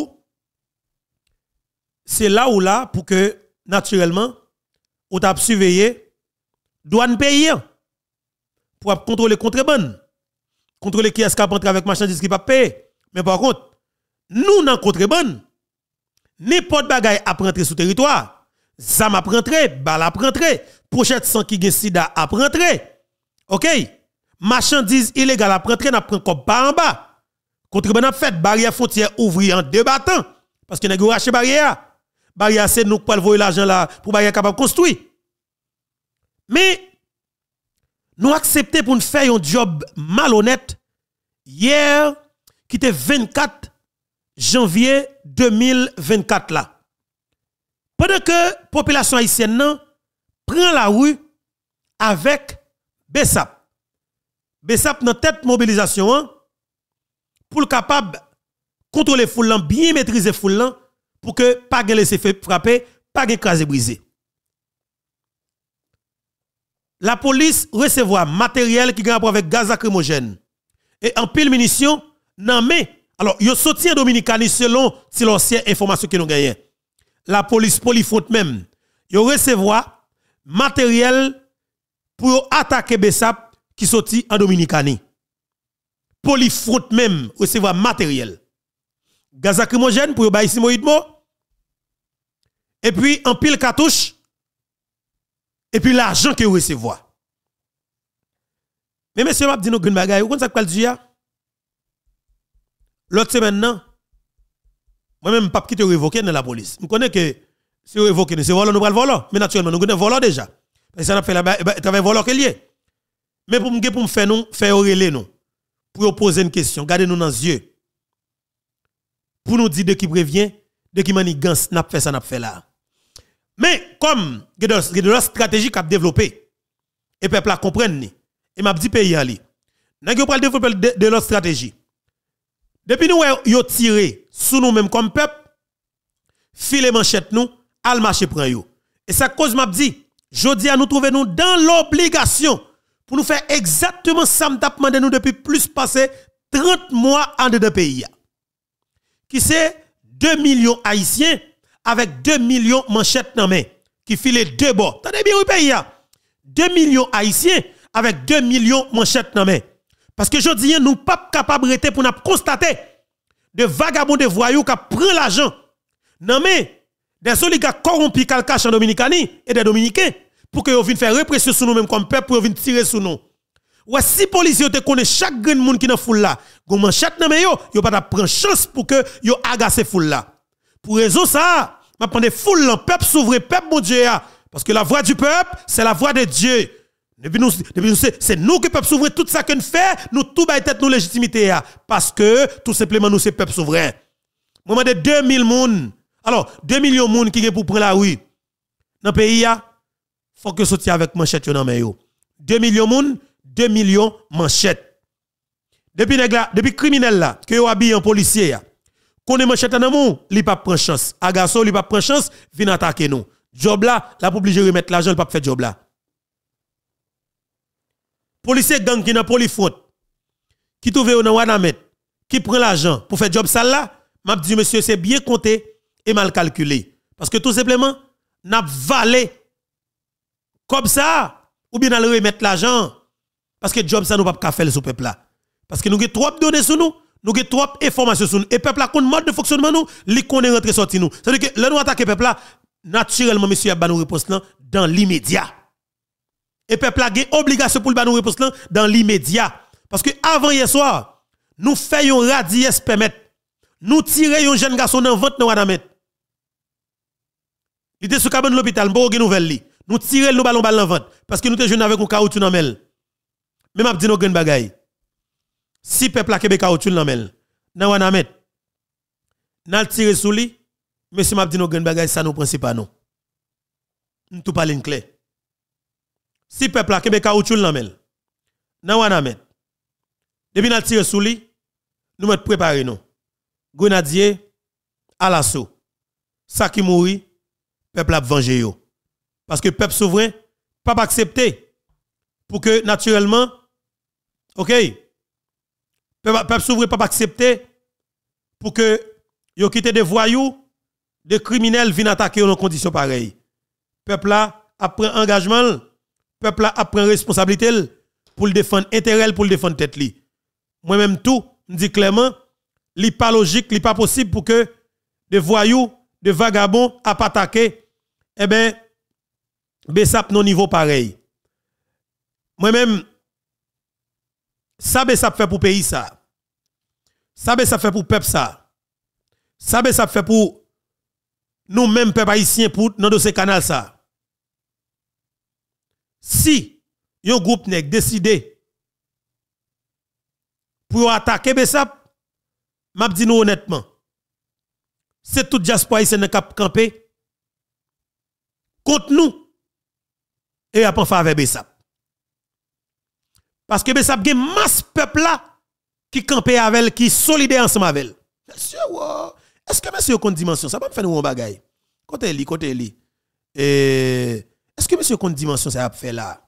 c'est là ou là pour que naturellement on t'a surveillé douane payer pour contrôler contrebande. Contrôler qui est-ce qui a rentré avec marchandise qui pas payer. Mais par contre, nous dans contrebande, n'importe bagaille à rentrer sous territoire, ça m'a rentré, balle a rentré, pochette sang qui gen sida a rentré. OK? Marchandise illégale a rentré, n'a prend comme pas en bas. Contrebande a fait barrière frontière ouvrir en débattant parce que n'a raché barrière. Barrière c'est nous pour voyer l'argent là pour barrière capable construire. Mais nous accepter pour nous faire un job malhonnête hier qui était 24 janvier 2024 là. Pendant que population haïtienne nan, prend la rue avec Bessap. Bessap dans tête mobilisation hein, pour capable contrôler foule bien maîtriser foule pour que pas de laisser frapper, pas de craser briser. La police recevoir matériel qui a rapport avec gaz lacrymogène et en pile munitions nan mais alors yo sorti en Dominicanie selon si l'ancienne information que nous gagnons. La police Polyfont même yo recevoir matériel pour attaquer Bessap qui sorti en Dominicanie. Polyfont même recevoir matériel. Gaz lacrymogène pour ba ici Moïdmo. Et puis en pile cartouche et puis l'argent que recevoir. Mais monsieur m'a dit nous green bagay, vous connaissez quoi le dire? L'autre semaine non. Moi même pas qui te révoquer dans la police. Je connais que si vous révoquez c'est volant nous pral volant, mais naturellement nous connaissons volant déjà. Parce que ça n'a fait la travail volant que lié. Mais pour me faire nous faire relais nous pour poser une question, gardez nous dans les yeux. Pour nous dire de qui prévient, de qui manigance n'a fait ça n'a fait là. Mais comme il y a de stratégie qu'a développé et peuple a comprendre et m'a dit pays ali. N'a pas développer de leur stratégie. Depuis nous yo tiré sous nous même comme peuple, filer manchette nous, al marché prend yo. Et ça cause m'a dit, jodi à nous trouver nous dans l'obligation pour nous faire exactement ça m't'a demandé nous depuis plus passé 30 mois en de pays. Qui c'est 2 millions haïtiens avec 2 millions manchettes dans main qui filent deux bords. Attendez bien oui pays. 2 millions haïtiens avec 2 millions manchettes dans main. Parce que je dis, nous pas capables de pour nous constater de vagabonds, de voyous qui prennent l'argent. Non mais, des oligarques corrompus qui cachent en Dominicanie et des Dominicains pour que vous viennent faire répression sur nous-mêmes comme peuple pour venir tirer sur nous. Ouais, si policiers te connaissent chaque grain de monde qui dans foule là, go manchette nan men yo pas prendre chance pour que yo agace foule là. Pour raison ça, m'a prendre foule là, peuple souverain, peuple mon Dieu parce que la voix du peuple, c'est la voix de Dieu. Depuis nous c'est nous que peuple souverain tout ça que nous fait, nous tout bail tête nous légitimité parce que tout simplement nous c'est peuple souverain. Moment de 2000 moun. Alors, 2 millions de moun qui pour prendre la rue dans pays faut que sortir avec manchette yo nan men yo. 2 millions de moun 2 millions manchettes. Depuis criminel là, que yo habille en policier, qu'on est manchette en amour, li pas prend chance. Agasso, li pas prend chance, vin attaquer nous. Job là, la pour obligé remettre l'argent, pas faire job là. Policier gang qui dans polifront, qui trouve dans Wanamet, qui prend l'argent pour faire job sale là, m'a dit monsieur c'est bien compté et mal calculé. Parce que tout simplement, n'a valé comme ça, ou bien aller remettre l'argent. Parce que job ça nous pas faire sur peuple là. Parce que nous avons trop de données sur nous, nous avons trop d'informations sur nous et peuple là qu'on mode de fonctionnement nous, li connaît rentrer sorti nous. C'est-à-dire que là nous attaquer peuple là, naturellement monsieur a ba nous réponse là dans l'immédiat. Et peuple là a obligation pour ba nous réponse là dans l'immédiat. Parce que avant hier soir, nous faisons radies permettre nous tirer un jeune garçon dans ventre dans Wanamet. Il était sous cabane de l'hôpital, bon nouvelle li. Nous tirer le ballon dans ventre parce que nous te jeune avec un caoutchouc dans mel. Même ap di nou gen bagay. Si peuple la Québec caoutchouc nan mel, nan Wanamet, nan tire sou li, monsieur m'a di nou gen bagay ça nous principal non. Nous tout parler clair. Si peuple la Québec caoutchouc nan mel, nan Wanamet, depuis nan tire sou li, nous mettre préparer nous. Grenadier à l'assaut. Ça qui mouri, peuple a venger yo. Parce que peuple souverain pas accepter pour que naturellement OK. Peuple souverain pas accepter pour que yo quitte des voyous, des criminels viennent attaquer dans conditions pareilles. Peuple là a pris engagement, peuple là a pris responsabilité pour le défendre intérêt pour le défendre tête li. Moi même tout, me dit clairement, li pas logique, li pas possible pour que des voyous, des vagabonds a pas attaquer eh ben Bessap non niveau pareil. Moi même ça Bessap fait pour pays ça. Ça Bessap fait pour peuple ça. Ça Bessap fait pour nous même peuple haïtien pour dans ce canal ça. Si un groupe nèg décidé pour attaquer Bessap, m'a dit nous honnêtement, c'est tout diaspora haïtien qui a campé contre nous et à pas faveur Bessap. Parce que Bessap gen masse peuple là qui campé avec qui solidaire ensemble avec. Monsieur est-ce que monsieur compte dimension ça pas faire nous un bagay. Côté li. Est-ce que monsieur compte dimension ça va faire là?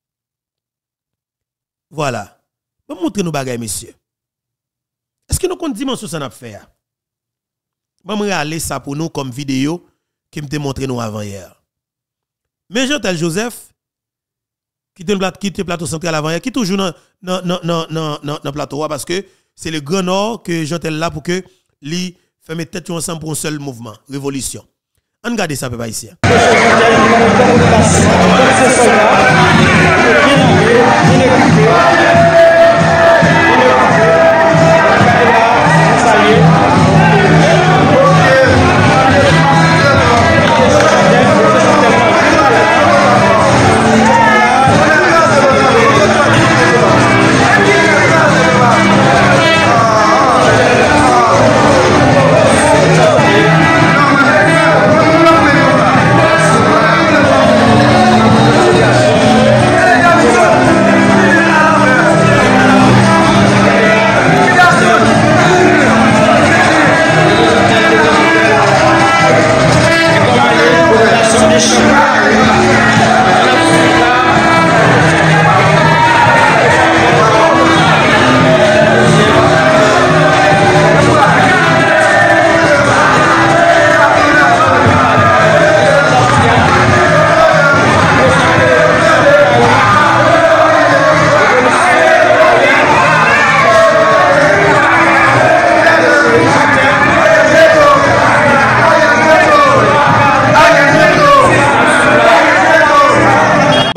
Voilà. Bon montrer nous bagay monsieur. Est-ce que nous compte dimension ça n'a faire? Bon me aller ça pour nous comme vidéo qui me te montré nous avant hier. Mais Jean-Tel Joseph qui te plateau central avant hier qui toujours dans plateau parce que c'est le Grand Nord que Jean-Tel là pour que li fait mettre tête ensemble pour un seul mouvement révolution. On regarde ça peuple ici.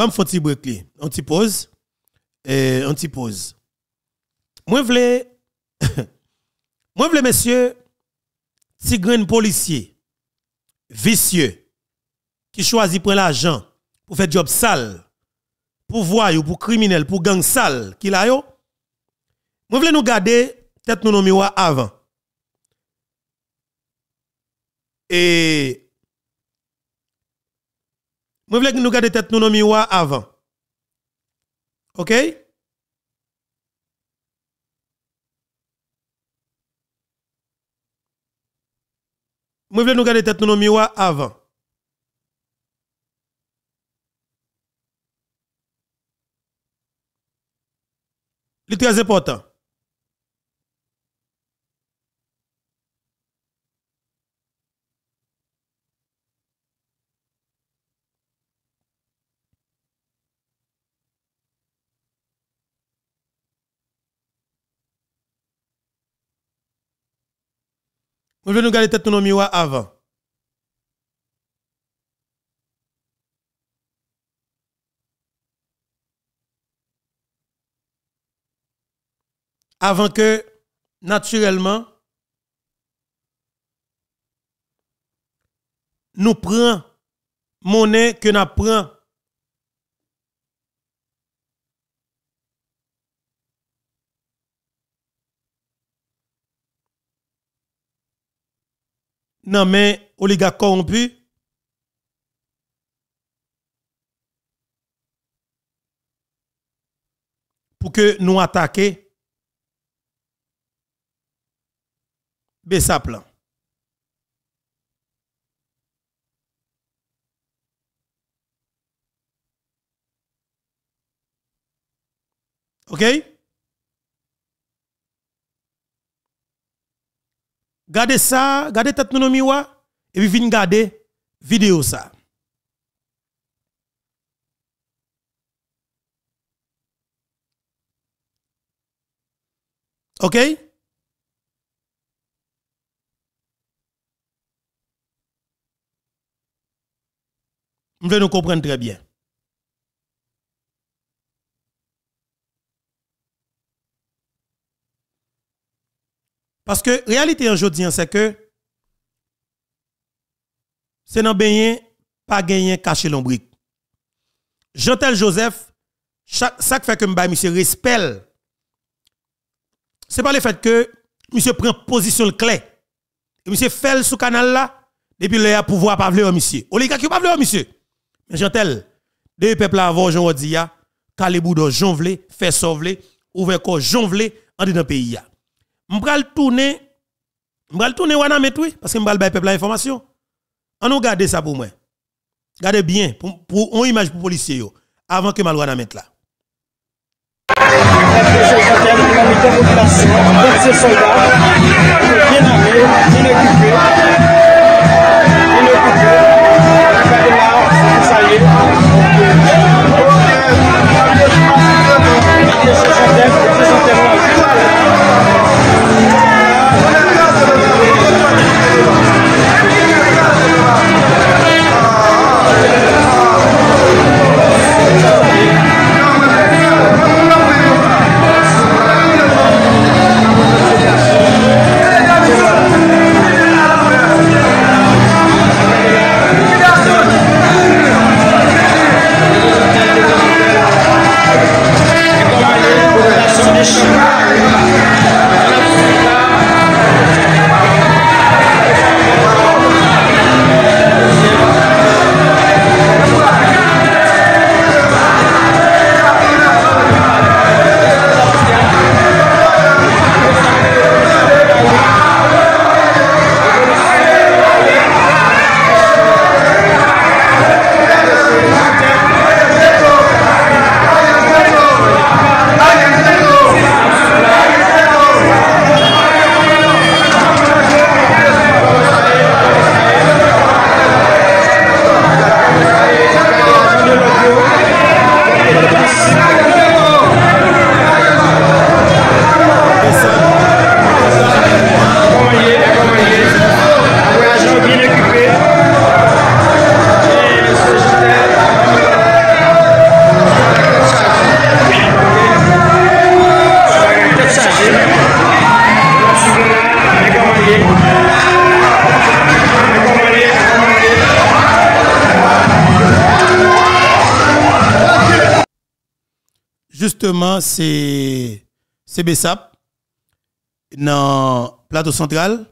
me faire un petit break, un petit pause. Et un petit pause. Moi, je voulais, messieurs, si grain policier, vicieux, qui choisit prendre l'argent pour faire job sale, pour voyou, pour criminel, pour gang sale, qui la yo, moi, je voulais nous garder tête nous dans miroir avant. Et moi, je voulais nous garder tête nous dans miroir avant. OK? Moi, je voulais nous garder tête nous dans miroir avant. C'est très important. Moi, je vais nous garder tête dans le miroir avant. Avant que, naturellement, nous prenons monnaie que nous prenons. Non, mais oligarques corrompus. Pour que nous attaquions Bessap là. OK? Gardez ça, gardez tête dans miroir et puis venez garder vidéo ça. OK? Vous devez nous comprendre très bien. Parce que réalité aujourd'hui c'est que c'est dans baigner pas gagner cacher l'ombrique. Jean-Tel Joseph ça fait que m'ba monsieur respect. C'est pas le fait que monsieur prend position claire. Et monsieur fait sous canal là depuis le pouvoir pas vle monsieur. Oligarque pas vle monsieur. Mais Jean-Tel deux peuple avant aujourd'hui ya Caléboudo jonvlé, fait sauver, ouvert corps jonvlé en dans pays ya. M'bral tourner wana met oui parce que m'bral bay peuple l'information. On nous garder ça pour moi. Gardez bien pour on image pour policier yo avant que mal wana met là. Justement, c'est Bessap, dans plateau central.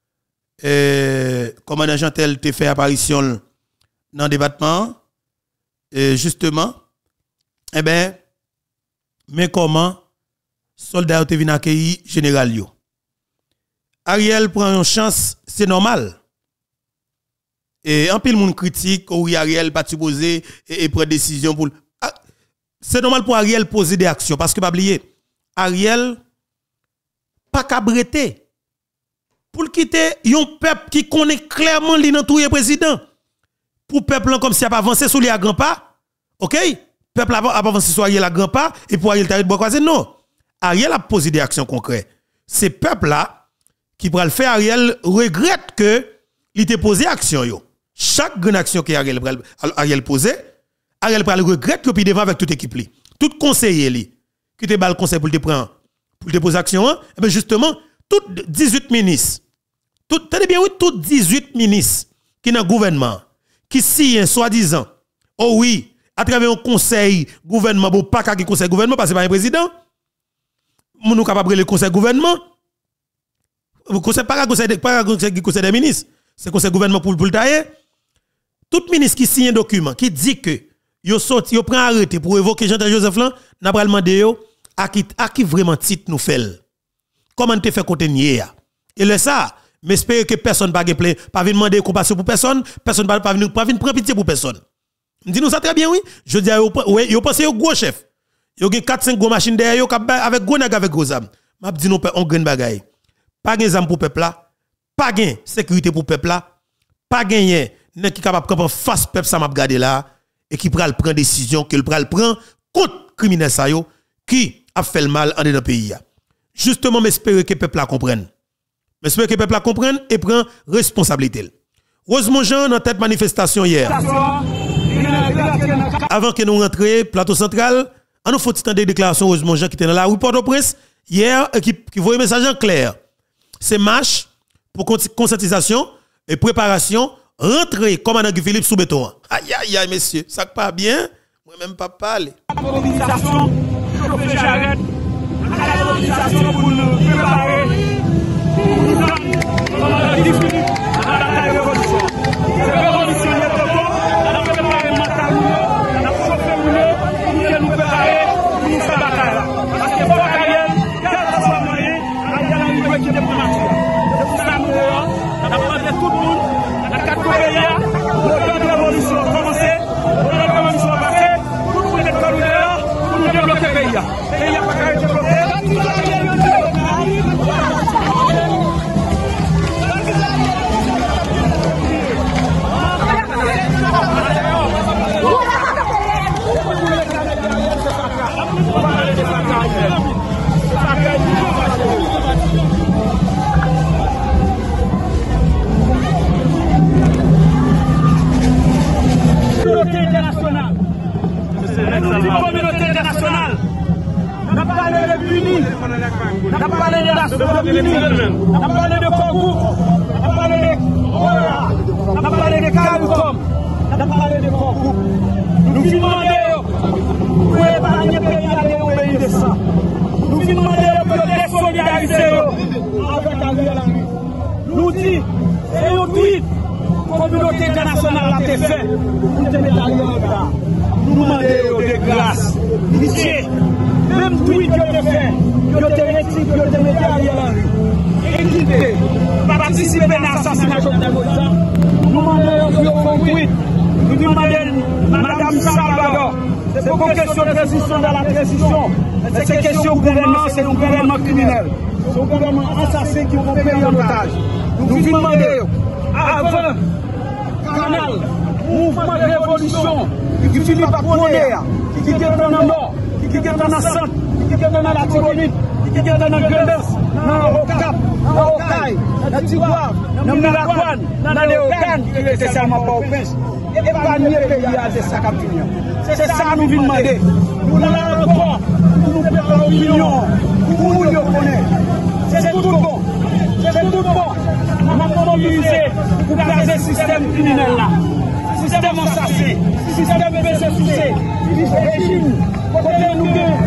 Commandant Jantel te fait apparition dans le département. Justement, eh ben, mais comment soldats te viennent accueillir général yo? Ariel prend une chance, c'est normal. Et en pile monde critique, oui, Ariel pas supposé et prend décision pour. C'est normal pour Ariel poser des actions parce que pas oublier, Ariel pas cabreté pour quitter un peuple qui connaît clairement l'inentouye président. Pour peuple comme si a pas avancé sous les à grand pas. OK? Peuple a pas avancé sur Ariel à grand pas et pour Ariel t'arrête bois croiser non. Ariel a posé des actions concrètes. C'est peuple là qui pour le faire Ariel regrette que il t'ait posé action yo. Chaque grande action que Ariel posait, Ariel pral regrette que puis devant avec toute équipe li. Tout conseiller li qui te bal conseil pour te prendre pour te poser action et bien justement tout 18 ministres tenez bien oui tout 18 ministres qui dans gouvernement qui signent soi-disant oh oui à travers un conseil gouvernement bon pas qu'à conseil gouvernement parce que pas un président nous capable le conseil gouvernement conseil pas conseil des ministres c'est conseil gouvernement pour le tailler tout ministre qui signe un document qui dit que yo sorti yo prend arrêté pour évoquer Jean-Pierre Joseph là n'a pas demandé yo à qui vraiment titre nous fait comment te fait contenir et le ça m'espère que personne pas plein pas venir demander compassion pour personne pas venir prendre pitié pour personne dit nous ça très bien oui je dis yo pensez au gros chef yo gen 4-5 gros machines derrière yo avec gros nèg avec gros âme m'a dit nous on grain bagaille pas gain âme pour peuple là pas gain sécurité pour peuple là pas gagner nèg qui capable prendre face peuple ça m'a regarder là et qui pral prendre décision que le pral prend contre criminel ça yo qui a fait le mal en dans le pays. Justement, m'espérer que le peuple la comprenne. M'espérer que le peuple la comprenne et prend responsabilité. Rosemont Jean dans cette manifestation hier. Avant que nous rentrions plateau central, on nous faut temps de déclaration Rosemont Jean qui était dans la rue Port-au-Prince hier qui voyait un message en clair. C'est marche pour conscientisation et préparation rentrer commandant Guy Philippe sous béton. Aïe aïe aïe messieurs, ça pas bien. Moi même pas parler. La mobilisation, chauffer charrette, la mobilisation pour nous préparer, pour nous donner, commandant Guy Philippe, à la révolution. Révolution n'est pas bon, on a préparé mentalement, on a chauffé pour nous préparer, pour nous faire bataille. Parce que pour Ariel, quel que soit le moyen, Ariel a une équipe de primature. C'est pour ça que nous on a demandé tout le monde, on a 4 coréens, le temps de révolution a commencé, le temps de révolution a passé, tout le monde est comme pour nous débloquer le pays. Le pays n'a pas qu'à être débloqué. Communauté internationale, n'a pas parlé de Buni, n'a pas parlé de Nations Unies, n'a pas parlé de Congo, n'a pas parlé de Ola, n'a pas parlé de Kalukom, n'a pas parlé de Congo. Nous demandons pour épargner le pays à l'obéir de ça. Nous demandons pour désolidariser avec Ariel Henry. Nous disons, c'est un tweet, la communauté internationale a été fait pour te mettre Ariel Henry. Nous demandons de grâce, pitié, même tweet que vous fait, vous avez retiré, vous avez mis Ariel Henry. Équipé, participer à l'assassinat de Jovenel Moïse. Nous demandons de tweet, nous demandons Madame Salvador, c'est pas une question de résistance dans la transition, c'est une question de gouvernement, c'est un gouvernement criminel, c'est un gouvernement assassin qui prend le pays en otage. Nous demandons, avant, canal, mouvement de révolution, qui Philippe a prôné, qui est dans le nord, qui est dans le centre, qui est dans la Tibonite, qui est dans le Grendes, dans le Cap, dans le Okaï, dans le Tigouave, dans le Mirakouane, dans le Léogane, qui est nécessairement pas au prince. Et pas nier le pays à des sacs à pignon. C'est ça que nous voulons demander. Nous l'avons encore, pour nous faire l'opinion, pour nous le connaître. C'est tout bon. C'est tout bon. On a mobilisé pour garder ce système criminel là. Système assassin, système PCC, régime, côté nous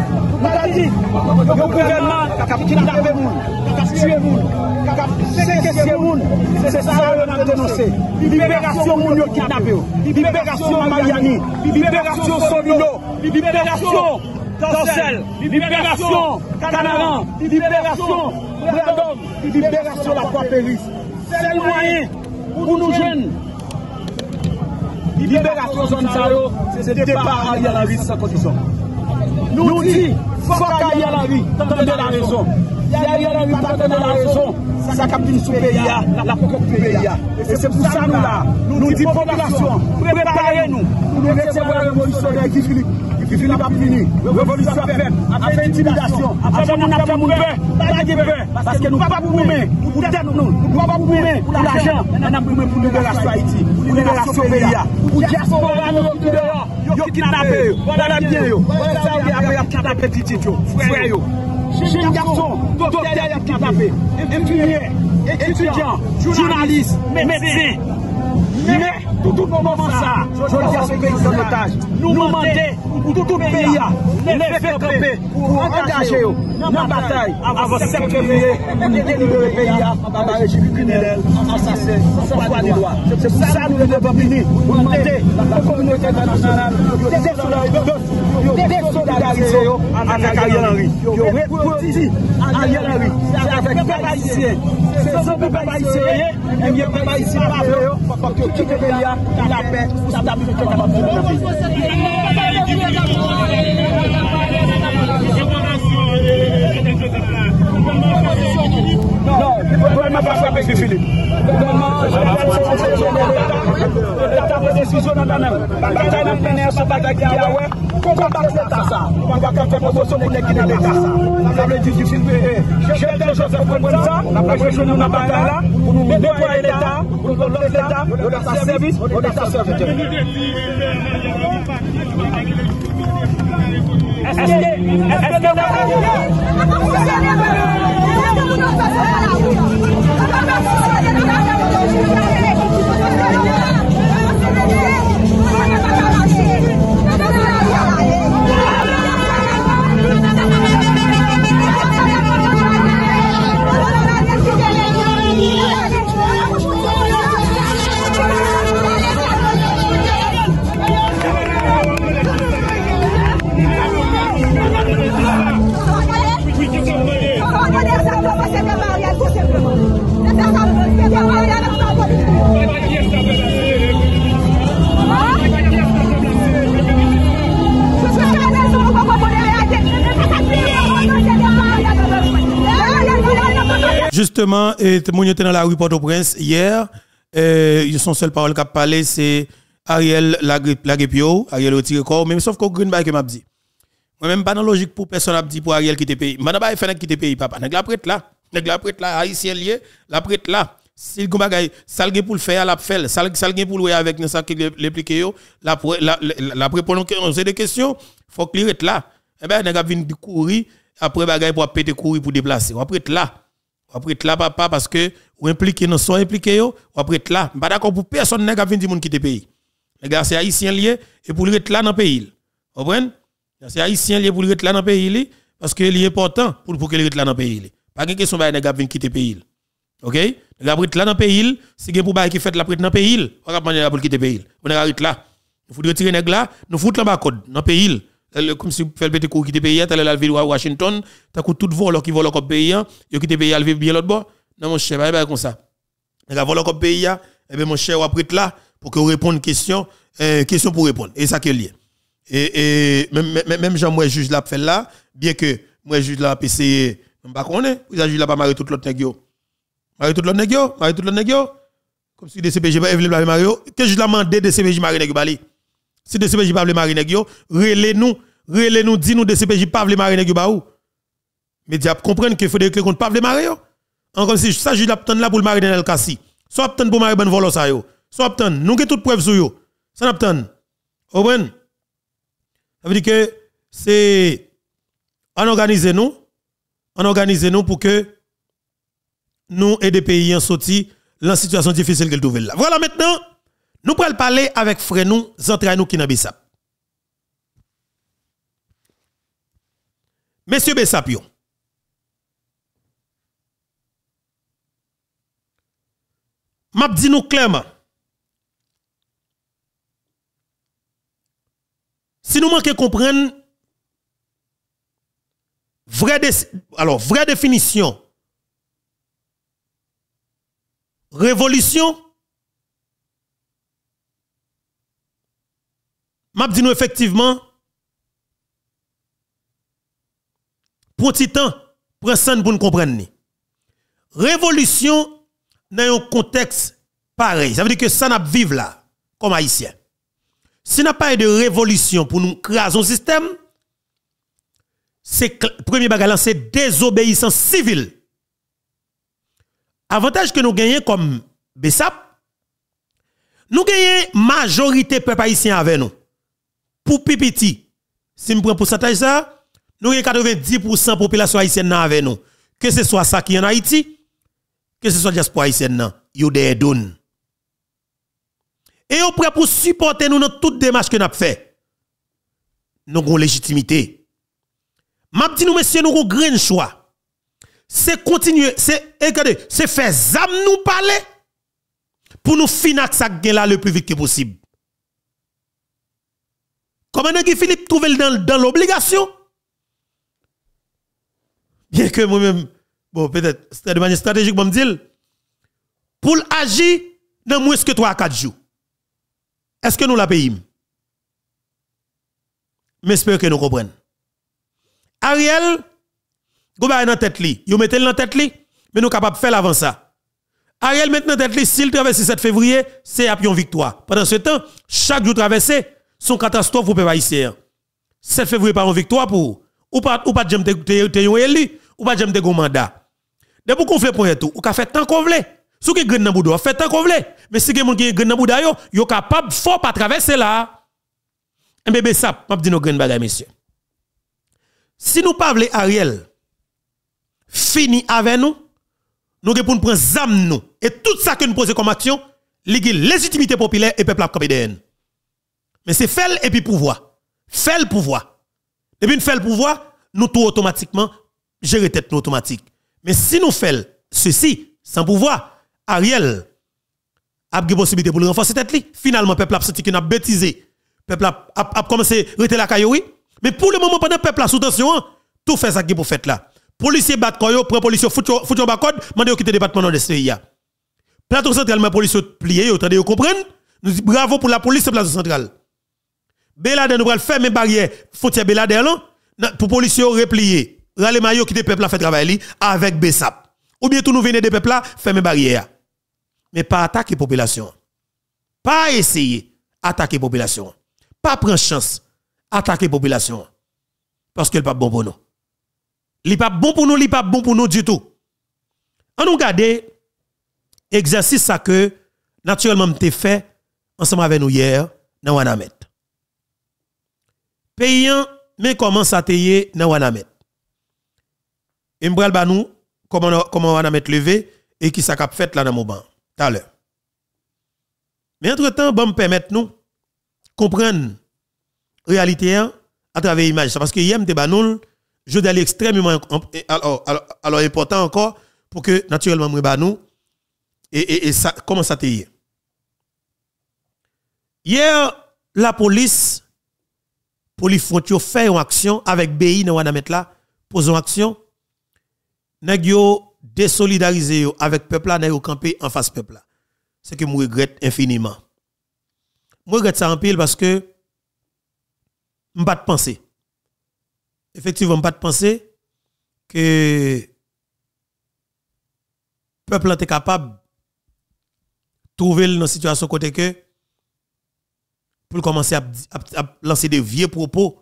t'a dit, le gouvernement qui a kidnappé les gens, qui a tué les gens, qui a séquestré les gens, c'est ça qu'on a dénoncé. Libération des gens kidnappés, libération Mariani, libération Solino, libération Dancel, libération Canaran, libération Bradom, libération la Croix-Péris. C'est le moyen pour nous jeunes. Libération zone Salo, c'est le départ à Yalavi sans condition. Nous disons, il faut qu'à Yalavi, t'entendez la raison. Yalavi, t'entendez la raison. Ça capte sous pays, la coque du pays. Et c'est pour ça nous là, nous disons population, préparez-nous. Nous recevoir la révolution qui finit par finir. Révolution à faire, après intimidation, après mon affaire mon père, pas de peur, parce que nous ne pouvons pas boumer pour tête nous, nous ne pouvons pas boumer pour l'argent, nous ne pouvons pas pour libération Haïti, pour libération pays, pour diaspora nous qui dehors, yo kidnappé, voilà bien yo, voilà ça après a kidnappé petit yo, frère yo. Jeune garçon, docteur a kidnappé, infirmier, étudiant, journaliste, médecin. Mais tout moment ça, je dis à ce pays en otage. Nous demandons pour tout le pays, les faire camper pour engager dans la bataille avant 7 février pour délivrer le pays à la régime criminel, assassin, sans droit de loi. C'est pour ça que nous devons venir pour demander la communauté internationale de désolidariser avec Ariel Henry. Reproduit Ariel Henry. C'est avec les peuple haïtien. C'est son peuple haïtien. Et bien, le peuple haïtien parce que tout le pays a la paix pour stabiliser le pays. Non, le gouvernement va frapper avec Philippe. Le gouvernement, l'État de décision dans la bataille dans plein air, ce bataille qui a ouais, qu'on combatte l'État ça. On va faire promotion pour l'équipe de l'État ça. Ça veut dire difficile. J'ai des choses à comprendre ça. La prochaine nous n'a pas là, pour nous déployer l'État, pour nous donner l'État, pour l'État service, pour l'État serviteur. Justement, mon était dans la rue Port-au-Prince hier. Son seul parole qu'a parlé, c'est Ariel Lagrepio, Ariel retiré corps, mais sauf qu'au Green Bay que m'a dit. Moi même pas dans logique pour personne a dit pour Ariel quitter pays. Moi pas fait quitter pays papa. Nèg la prête là, haïtien lié, la prête là. Si go bagay salgé pour le faire, la fait, salgé pour le avec ça qui l'expliquer yo, la répondre des questions, faut que il là. Eh ben nèg a vinn courir après bagay pour péter courir pour déplacer. Après là. Après être là papa parce que ou impliqué non sont impliqués yo après être là pas d'accord pour personne nèg a venir monde quitter pays les gars c'est haïtien lié et pour être là dans pays comprenez c'est haïtien lié pour être là dans pays parce que il est important pour que être là dans pays pas une question ba nèg a venir quitter pays OK nèg a être là dans pays si pour ba qui fait la prête dans pays on va pas pour quitter pays on est être là il faut retirer nèg là nous foutre là bas code dans pays comme si fait le petit coup quitter pays t'as la ville Washington t'as tout vol qui vole comme pays yo quitter pays aller bien l'autre bord non mon cher pas comme ça nèg a vol comme pays et ben mon cher après là pour que répondre question pour répondre et ça que lié et même Jean moi juge là fait là bien que moi juge là PC pas connaît vous juge là pas marier tout l'autre nèg yo marier tout l'autre nèg yo comme si DCPJ pas veut marier que juge là mandé DCPJ marier nèg bali. Si DCPJ pas vle mariner yo, relez-nous, dis-nous DCPJ pas vle mariner yo ba ou. Mais diable comprendre que Frédéric Lecomte pas vle mariner yo. Encore si ça juge la tande là pour le mariner dans le cassi. Soit tande pour mariner ben volo ça yo. Soit tande, nous qui toute preuve sur yo. Ça n'a tande. Oben. Ça veut dire que c'est on organise nous pour que nous et des pays en sorti la situation difficile qu'elle trouve là. Voilà maintenant. Nous pourrons parler avec frère nous, Zantraï nous qui n'a Bissap. Monsieur Bessapio. M'a dit nous clairement. Si nous manquons comprendre vraie définition révolution, m'a dit nous effectivement pour un petit temps prend ça pour nous comprendre. Révolution dans un contexte pareil, ça veut dire que ça n'a pas vivre là comme haïtien. Si n'a pas de révolution pour nous craser un système, c'est premier bagage c'est désobéissance civile. Avantage que nous gagnons comme Bessap, nous gagnons majorité peuple haïtien avec nous. Pour Pipiti, si nous prenons pourcentage ça, nous avons 90% population haïtienne avec nous. Que ce soit ça qui est en Haïti, que ce soit diaspora haïtienne, yo des donne. Et on prêt pour supporter nous dans toute démarche que nous avons fait. Nous avons légitimité. M'a dit nous messieurs, nous avons grand choix. C'est continuer, c'est faire zam nous parler pour nous finir ça là le plus vite que possible. Comment Guy Philippe trouve dans l'obligation? Bien que moi-même, bon, peut-être, de manière stratégique, je me dire, pour agir dans moins que 3 à 4 jours, est-ce que nous la payons? Mais j'espère que nous comprenons. Ariel, vous avez dans tête li, vous mettez dans tête li, mais nous capables de faire avant ça. Ariel maintenant tête li, s'il traverse 7 février, c'est à une victoire. Pendant ce temps, chaque jour traversé, son catastrophe pour peuple haïtien. 7 février par une victoire pour ou pas j'aime te élu ou pas j'aime te mandat. De pour qu'on fait pour tout, ou ka fait tant qu'on veut. Sou ki gren nan boudou, fait tant qu'on veut. Mais si gen moun ki gren nan bouda yo capable fort pas traverser là. Un bébé sap, m'a dit nos gren bagay messieurs. Si nous pas vle Ariel fini avec nous, nous pour nous prendre zam nous et tout ça que nous posons comme action, légitimité populaire et peuple a KPDN. Mais c'est faire et puis pouvoir. Faire le pouvoir. Depuis nous faire le pouvoir, nous tout automatiquement gérer tête nous automatique. Mais si nous faisons ceci sans pouvoir, Ariel a une possibilité pour le renforcer tête li. Finalement peuple a senti qu'il a bêtisé. Peuple a commencé à rester la caillou. Mais pour le moment pendant peuple a sous tension, tout fait ça qui pour fait là. Policier bat koyo, prend policier foutu ba code, mande yo quitter département nord est pays. Plateau central mais policier plié, yo tande yo comprendre. Nous dit bravo pour la police plateau central. Beladen nous va faire mes barrières, frontière Beladen là, pour policier replier. Rale mayo quitter peuple a fait travail avec Bessap. Ou bien tout nous venez des peuples là, faire mes barrières. Mais pas attaquer population. Pas essayer attaquer population. Pas prendre chance attaquer population. Parce que le pas bon pour nous. Il pas bon pour nous, il pas bon pour nous du tout. On nous regarde exercice ça que naturellement m'te fait ensemble avec nous hier dans Wanamet. Paysan mais commence à payer dans Wanamet. Et m'bral ba nous comment Wanamet levé et qui ça cap fait là dans mon banc tout à l'heure. Mais entre-temps, bon me permettre nous comprendre réalité à travers l'image parce que hier m'te ba nous je d'aller extrêmement alors important encore pour que naturellement moi ba nous et ça comment ça t'est hier la police frontière fait une action avec BI dans Wanamet là pose une action nèg yo désolidariser yo avec peuple là nèg yo camper en face peuple là c'est que moi regrette infiniment moi regrette ça en pile parce que m'pas de penser effectivement m'pas de penser que peuple là est capable trouver dans situation côté que pour commencer à lancer des vieux propos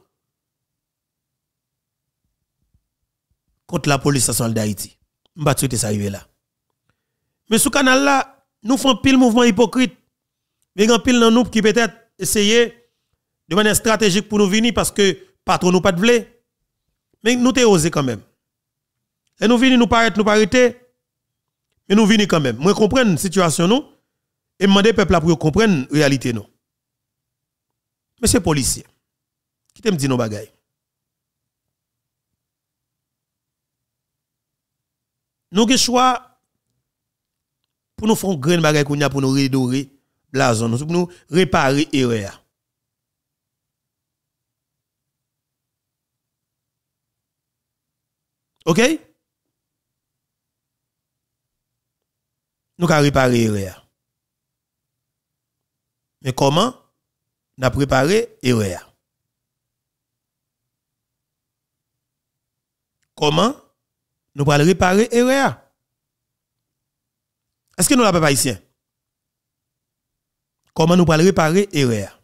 contre la police nationale d'Haïti. Je vais souhaiter ça arriver là. Mais ce canal là, nous faisons pile mouvement hypocrite. Mais il y a pile dans nous qui peut-être essayer de manière stratégique pour nous venir parce que patron nous pas de vle. Mais nous t'es osé quand même. Et nous venons nous paraître nous arrêter. Mais nous venons quand même. Moi comprendre la situation nous et demander peuple pour comprendre la réalité nous. Monsieur policier, qui t'aime dire nos bagailles? nous avons choix pour nous faire un grand bagage pour nous redorer blason, pour nous réparer erreur. OK? Nous avons réparé erreur. Mais comment? Nous avons préparé erreur. Comment nous allons réparer erreur? Est-ce que nous l'avons pas ici? Comment nous allons réparer erreur?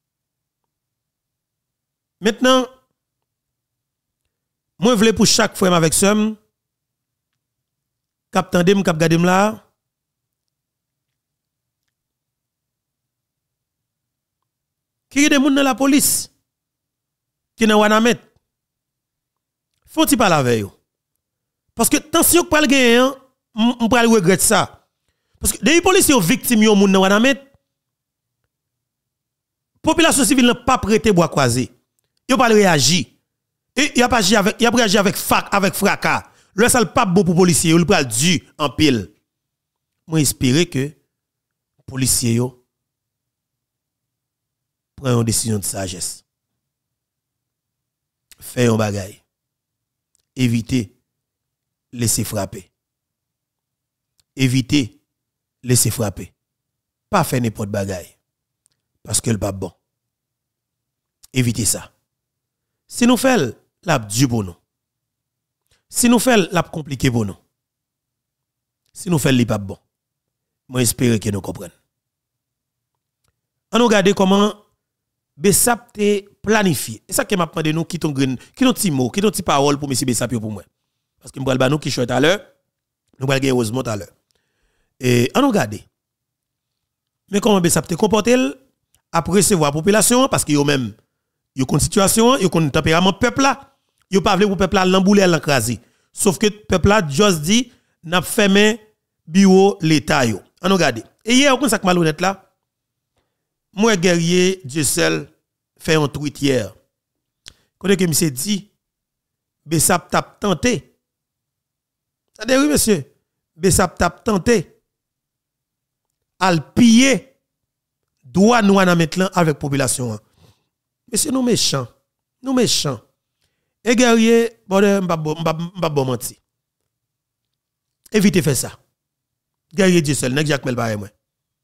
Maintenant, moi je voulais pour chaque frère avec somme cap tandem cap gadem là qui est des gens dans la police qui dans Wanamet. Faut-il parler avec eux? Parce que tension que pas le gagner, on peut regretter ça. Parce que des policiers sont victimes de moun dans Wanamet. Population civile n'a pas prêté bois croisé. Ils pas réagir. Et il a pas réagi avec fracas. Le sale pas bon pour policiers, il pral dû en pile. Moi espérer que policiers yo prennent une décision de sagesse. Fait un bagay. Évitez laisser frapper. Évitez laisser frapper. Pas faire n'importe bagay. Parce que le pas bon. Évitez ça. Si nous faisons la du pour nous. Si nous faisons la compliqué pour nous. Si nous faisons le pas bon. Moi j'espère que nous comprenions. On nous regarde comment Bessap te planifié. Et ça que m'a demandé nous qui ton green, qui ton petit mot, qui ton petit parole pour monsieur Bessap pour moi. Parce que m'bral ba nous qui choix tout à l'heure, nous va gagner heureusement tout à l'heure. Et on nous regarde. Mais comment Bessap te comporter après recevoir la population parce que yo même yo kon situation, yo kon tempérament peuple là, yo pas vle pour peuple là l'embouler l'encraser. Sauf que peuple là juste dit n'a fermé bureau l'état yo. On nous regarde. Et hier on ça malhonnête là. Moi guerrier Dieu seul fait un tweet hier. Quand que monsieur dit Bessap tap tenté. Ça dit oui monsieur, Bessap tap tenté al piller droit nous à mettre avec population. Monsieur nous méchants. Nous méchants. Et guerrier m'pa bon menti. Évitez faire ça. Guerrier Dieu seul, nèg Jacques Mel pareil moi.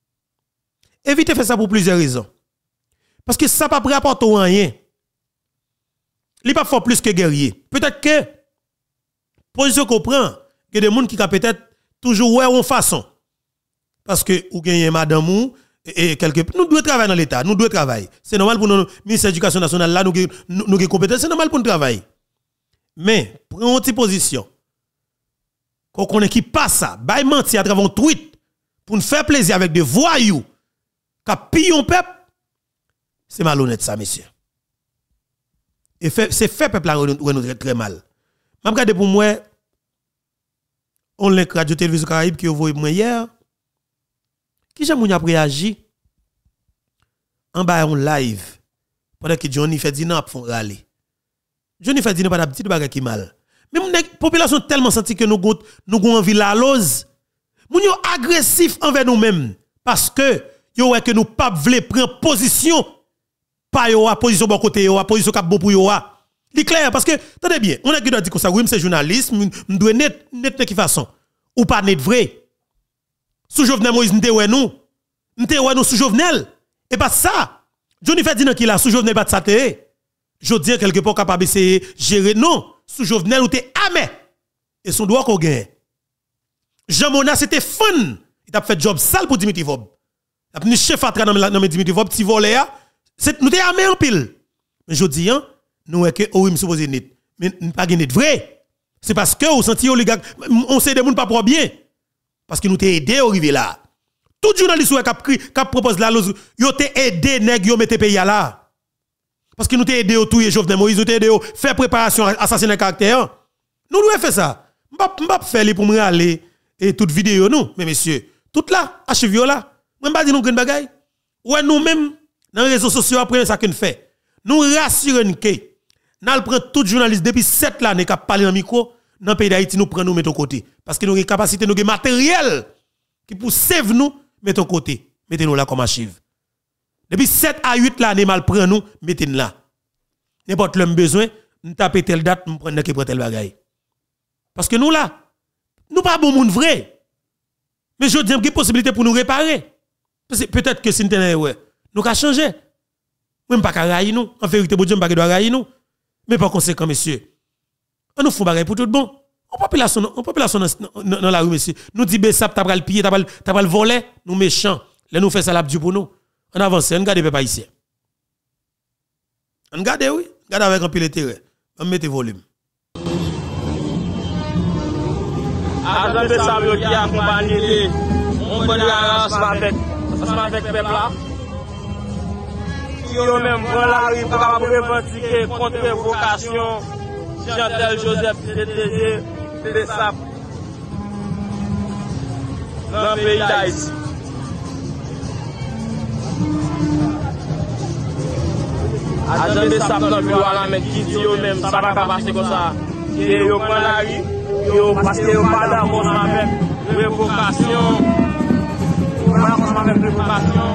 Évitez faire ça pour plusieurs raisons. Parce que ça ne va pas rapporter rien. Il pas fort plus que guerrier. Peut-être que, position qu'on prend, que des gens qui ont peut-être toujours ouais en façon. Parce que ou gagnez madame ou et quelque nous devons travailler dans l'état, nous devons travailler. C'est normal pour nous ministère de l'éducation nationale là nous compétents, c'est normal pour nous travailler. Mais prenons une petite position. Qu'on connaît qui passe ça, bail menti à travers un tweet pour nous faire plaisir avec des voyous. Ka pillon peuple, c'est malhonnête ça, monsieur. Et c'est fait peuple là nous très mal. M'a regardé pour moi, on l'a radio télévision Caraïbe qui envoyé moi hier. Qui j'aime a réagi en bas en live pendant que Johnny fait dire non font râler. Johnny fait dire pas d'habitude petit bagage qui mal. Mais la population tellement senti que nous avons envie la lose. Moun yo agressif envers nous-mêmes parce que yo ouais que nous pas vle prendre position pas yo a position bon côté yo a position cap bon pour yo a. Li clair parce que attendez bien, on a qui doit dire que ça oui c'est journalisme, m'doit net de qui façon ou pas net vrai. Sous Jovenel Moïse n'était ouais nous sous Jovenel et pas ça. Johnny fait dire qui là sous Jovenel pas de ça te. Je dis quelque part capable essayer gérer non, sous Jovenel ou t'es amé et son droit qu'on gagne. Jean Mona c'était fun, il a fait job sale pour Dimitri Vob. Il a venu chef atra dans Dimitri Vob petit volé c'est nous t'es amé en pile. Mais je dis nous est que oui me supposé net mais pas net vrai. C'est parce que on senti oligarque on sait des monde pas pour bien. Parce que nous t'ai aidé à arriver là. Tout journaliste qui propose la lose, yo t'ai aidé nèg yo mette pays là. Parce que nous t'ai aidé au touyer Jovenel Moïse, nous t'ai aidé à faire préparation assassinat caractère. Nous devons faire ça. M'pa faire pour me aller et toute vidéo nous, mais messieurs, tout là, archive là. Moi pas dire nous grande bagaille. Ouais nous même dans les réseaux sociaux après ça qu'on fait. Nous rassurons que nous prend tout journaliste depuis 7 l'année qui parlé dans micro, dans le pays d'Haïti, nous prenons, nous mettons côté. Parce que nous avons capacité, nous avons matériel qui pour save nous, mettons côté. Mettez-nous là comme archive. Depuis 7 à 8 là, nous mal prend nous, mettez-nous là. N'importe l'homme besoin, nous tapons telle date, nous prenons tel bagaille. Parce que nous là, nous pas bon monde vrai. Mais je dis qu'il y a une possibilité pour nous réparer. Peut-être que si nous avons nous avons changé. Même pas qu'à railler nous. En vérité, bon Dieu, pas doit railler nous. Mais par conséquent, messieurs, on nous fait bagaille pour tout bon. En population dans la rue, messieurs. Nous dit Bessap, t'as pas le piller, t'as pas le voler, nous méchants. Là, nous fait ça l'abdu pour nous. On avance, on garde pas ici. On garde, oui. Garde avec un pile terrain. On mette volume. Agent Bessap qui a accompagné on connaît ensemble avec peuple là. Qui eux même vont la rue pour revendiquer contre vocation Jean-Tel Joseph DTG Bessap dans le pays d'Haïti. Agent Bessap dans le bureau à la main qui dit eux-mêmes ça va pas passer comme ça. Et ils prennent la rue parce qu'ils n'ont pas d'amour avec révocation. Ils n'ont pas d'amour avec révocation.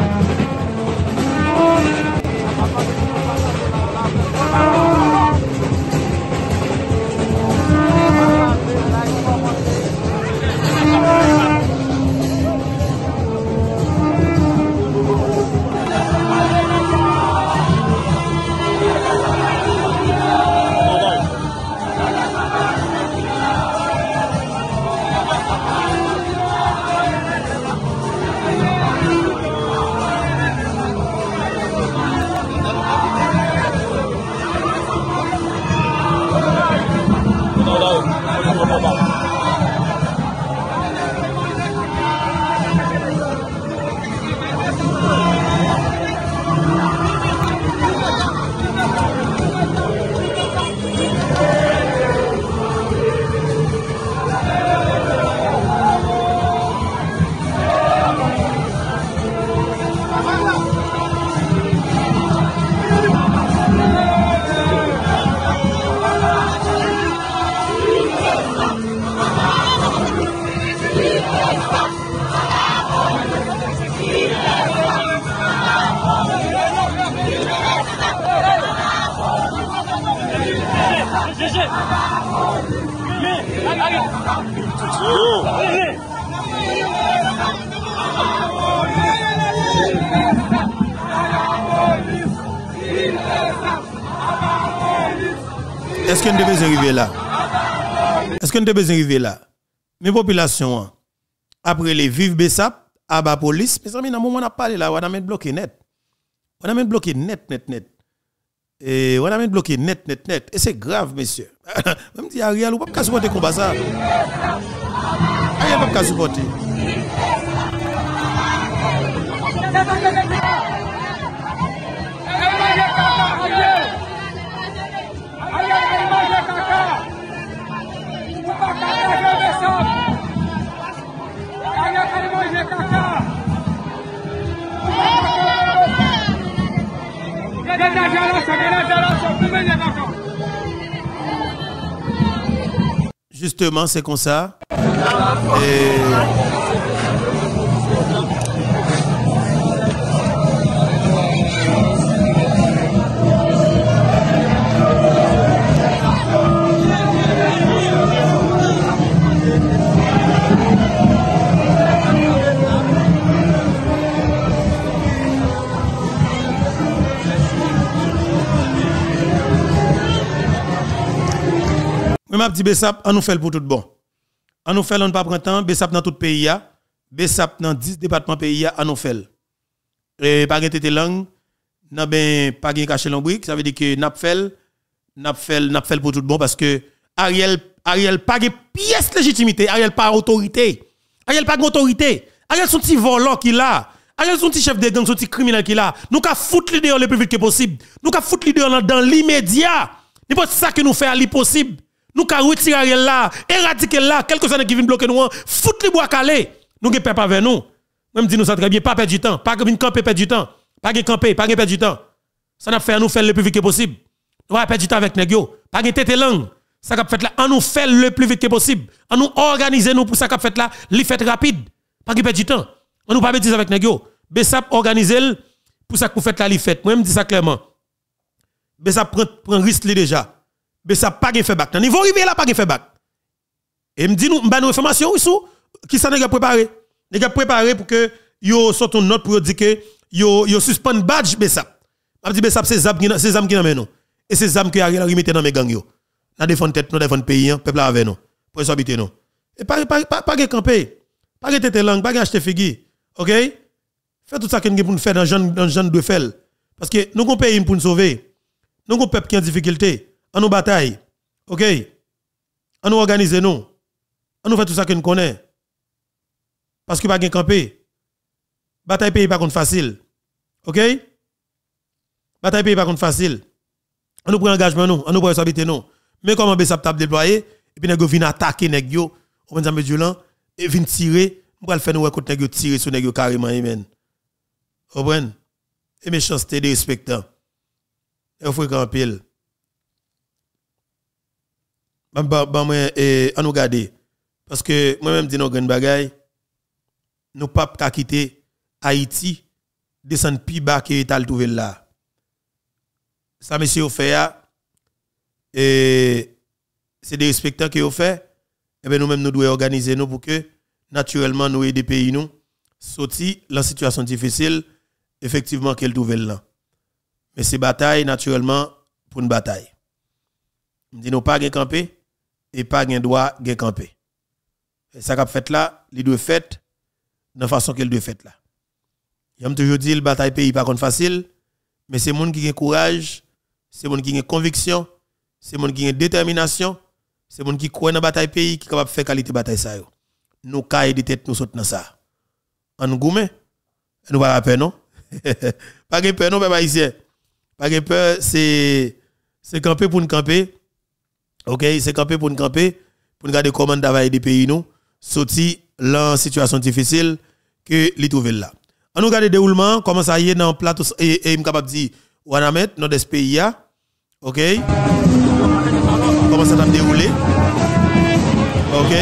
Est-ce qu'on devait arriver là? Est-ce qu'on devait arriver là? Mes populations, après les vivres Bessap, à bas police, mes amis, dans le moment où on a parlé là, on a mis bloqué net. On a mis bloqué net. Et on a mis bloqué net. Et c'est grave, messieurs. Même dit Ariel, on ne peut pas supporter combat ça. Ariel ne peut pas supporter. Justement, c'est comme ça. M'a dit Bessap, on nous fait pour tout bon. On nous fait, on ne pas prendre temps, Bessap dans tout pays, Bessap dans 10 départements pays, on nous fait. Et pas de langue, n'a ben pas de caché l'ombrique, ça veut dire que n'a fait pour tout bon parce que Ariel pas de pièce légitimité, Ariel pas autorité. Ariel pas d'autorité. Ariel son petit volant qui là. Ariel son petit chef de gang, son petit criminel qui là. Nous ka foutre l'idée le plus vite que possible. Nous ka foutre l'idée dans l'immédiat. C'est pas ça que nous fait à l'impossible. Nous ka retirer Ariel là, éradiquer là, quelques années qui viennent bloquer nous, foutre les bois calés. Nous gen peuple avec nous. Même dit nous ça très bien, pas perdre du temps, pas venir camper perdre du temps, pas gen camper, pas gen perdre du temps. Ça n'a fait à nous faire le plus vite que possible. Nous va perdre du temps avec nèg yo, pas gen tête langue. ça qu'a fait là, on nous fait le plus vite que possible. On nous organiser nous pour ça qu'a fait là, li fait rapide. Pas qu'il perd du temps. On nous pas bêtise avec nèg yo. Bessap organiser pour ça que fait là li fait. Moi me dis ça clairement. Bessap prend risque li déjà. Bessap pas gen fait bac. Dans niveau arrivé là pas gen fait bac. Et me dit nous m'ba nous information sous qui ça nèg préparé. Nèg préparé pour que yo sorte une note pour dire que yo suspend badge Bessap. M'a dit Bessap c'est zam qui nan men nous. Et c'est zam qui a remettre dans mes gang yo. N'a défendre tête, nous défendre pays, peuple avec nous. Pour habiter nous. Et pas camper. Pas tête langue, pas acheter figui. OK? Fais tout ça que nous pour nous faire dans jeune de faire. Parce que nous avons un pays pour nous sauver. Nous avons un peuple qui est en difficulté. On nous bataille. OK? On nous organise nous. On nous fait tout ça que nous connaissons. Parce que pas camper. Bataille pays pas contre facile. OK? Bataille pays pas contre facile. On nous prend engagement nous, on nous prend habiter nous. Mais comment Bessap t'a déployé et puis nèg vinn attaquer nèg yo, on va violent et vinn tirer, on va le faire nous contre nèg yo tirer sur nèg yo carrément amen. Comprendre? Et méchanceté de respectant. Et faut grand pile. Moi on nous garder parce que moi même dis nos grande bagaille, nous pas quitter Haïti descendre plus bas que état le trouver là. Ça monsieur fait et c'est des respectants qui ont fait et ben nous même nous devons organiser nous pour que naturellement nous aider pays nous sortir la situation difficile effectivement qu'elle trouve là. Mais ces batailles naturellement pour une bataille. On dit nous pas gain camper et pas gain droit gain camper. Et ça qu'a fait là, il doit fait de la façon qu'elle doit fait là. J'aime toujours dire le bataille pays pas contre facile, mais c'est monde qui a courage, c'est monde qui a conviction, c'est monde qui a détermination, c'est monde qui croit dans bataille pays qui capable faire qualité bataille ça yo. Nous caille de tête nous saute dans ça. En goumé, nous pas peur non. Pas de peur non peuple haïtien. Pas de peur c'est camper pour nous camper. OK, c'est camper pour nous camper pour nous garder comment travailler des pays nous sorti la situation difficile que li trouver là. On nous regarde le déroulement comment ça y est dans plateau et me capable dire Wanamet dans des pays OK? Comment ça va dérouler? OK?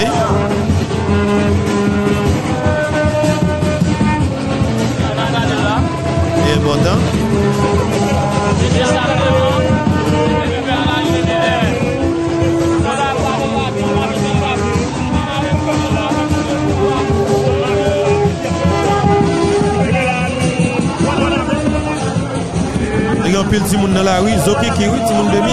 Et important. Il y a un pile de monde dans la rue, Zoké qui oui, Timoun 2000.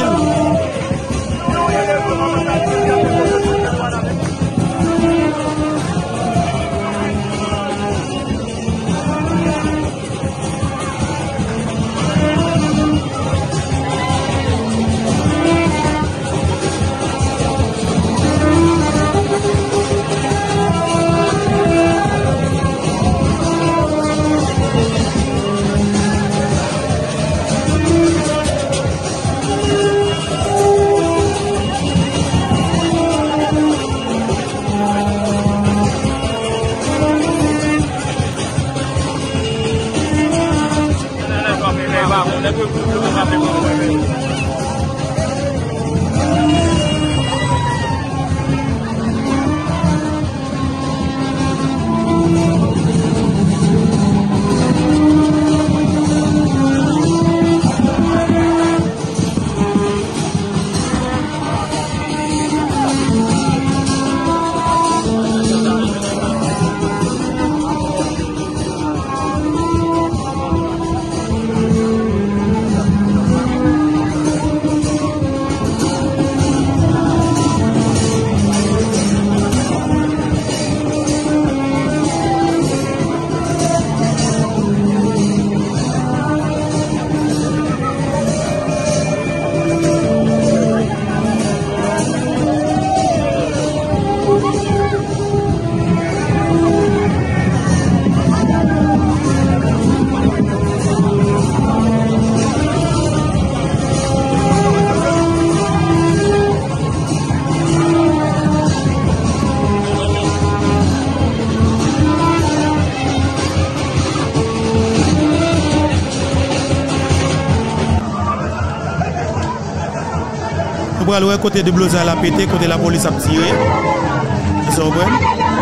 Vous pouvez aller côté de Bloza à la pété, côté la police a tiré. Vous comprenez?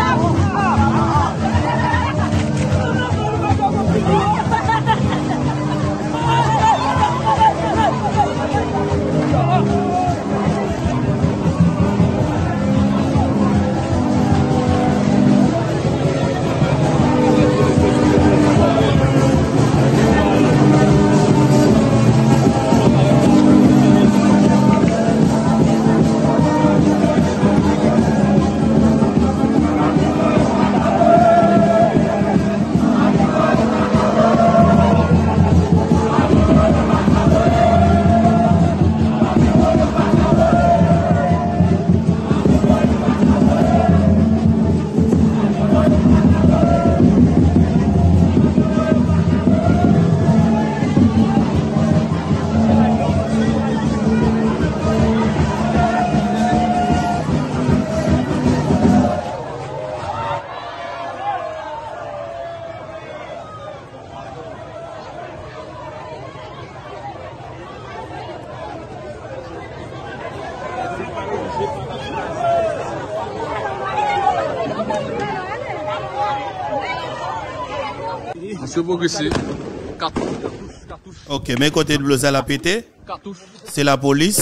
Ok, mais côté de Bloza la pété, c'est la police.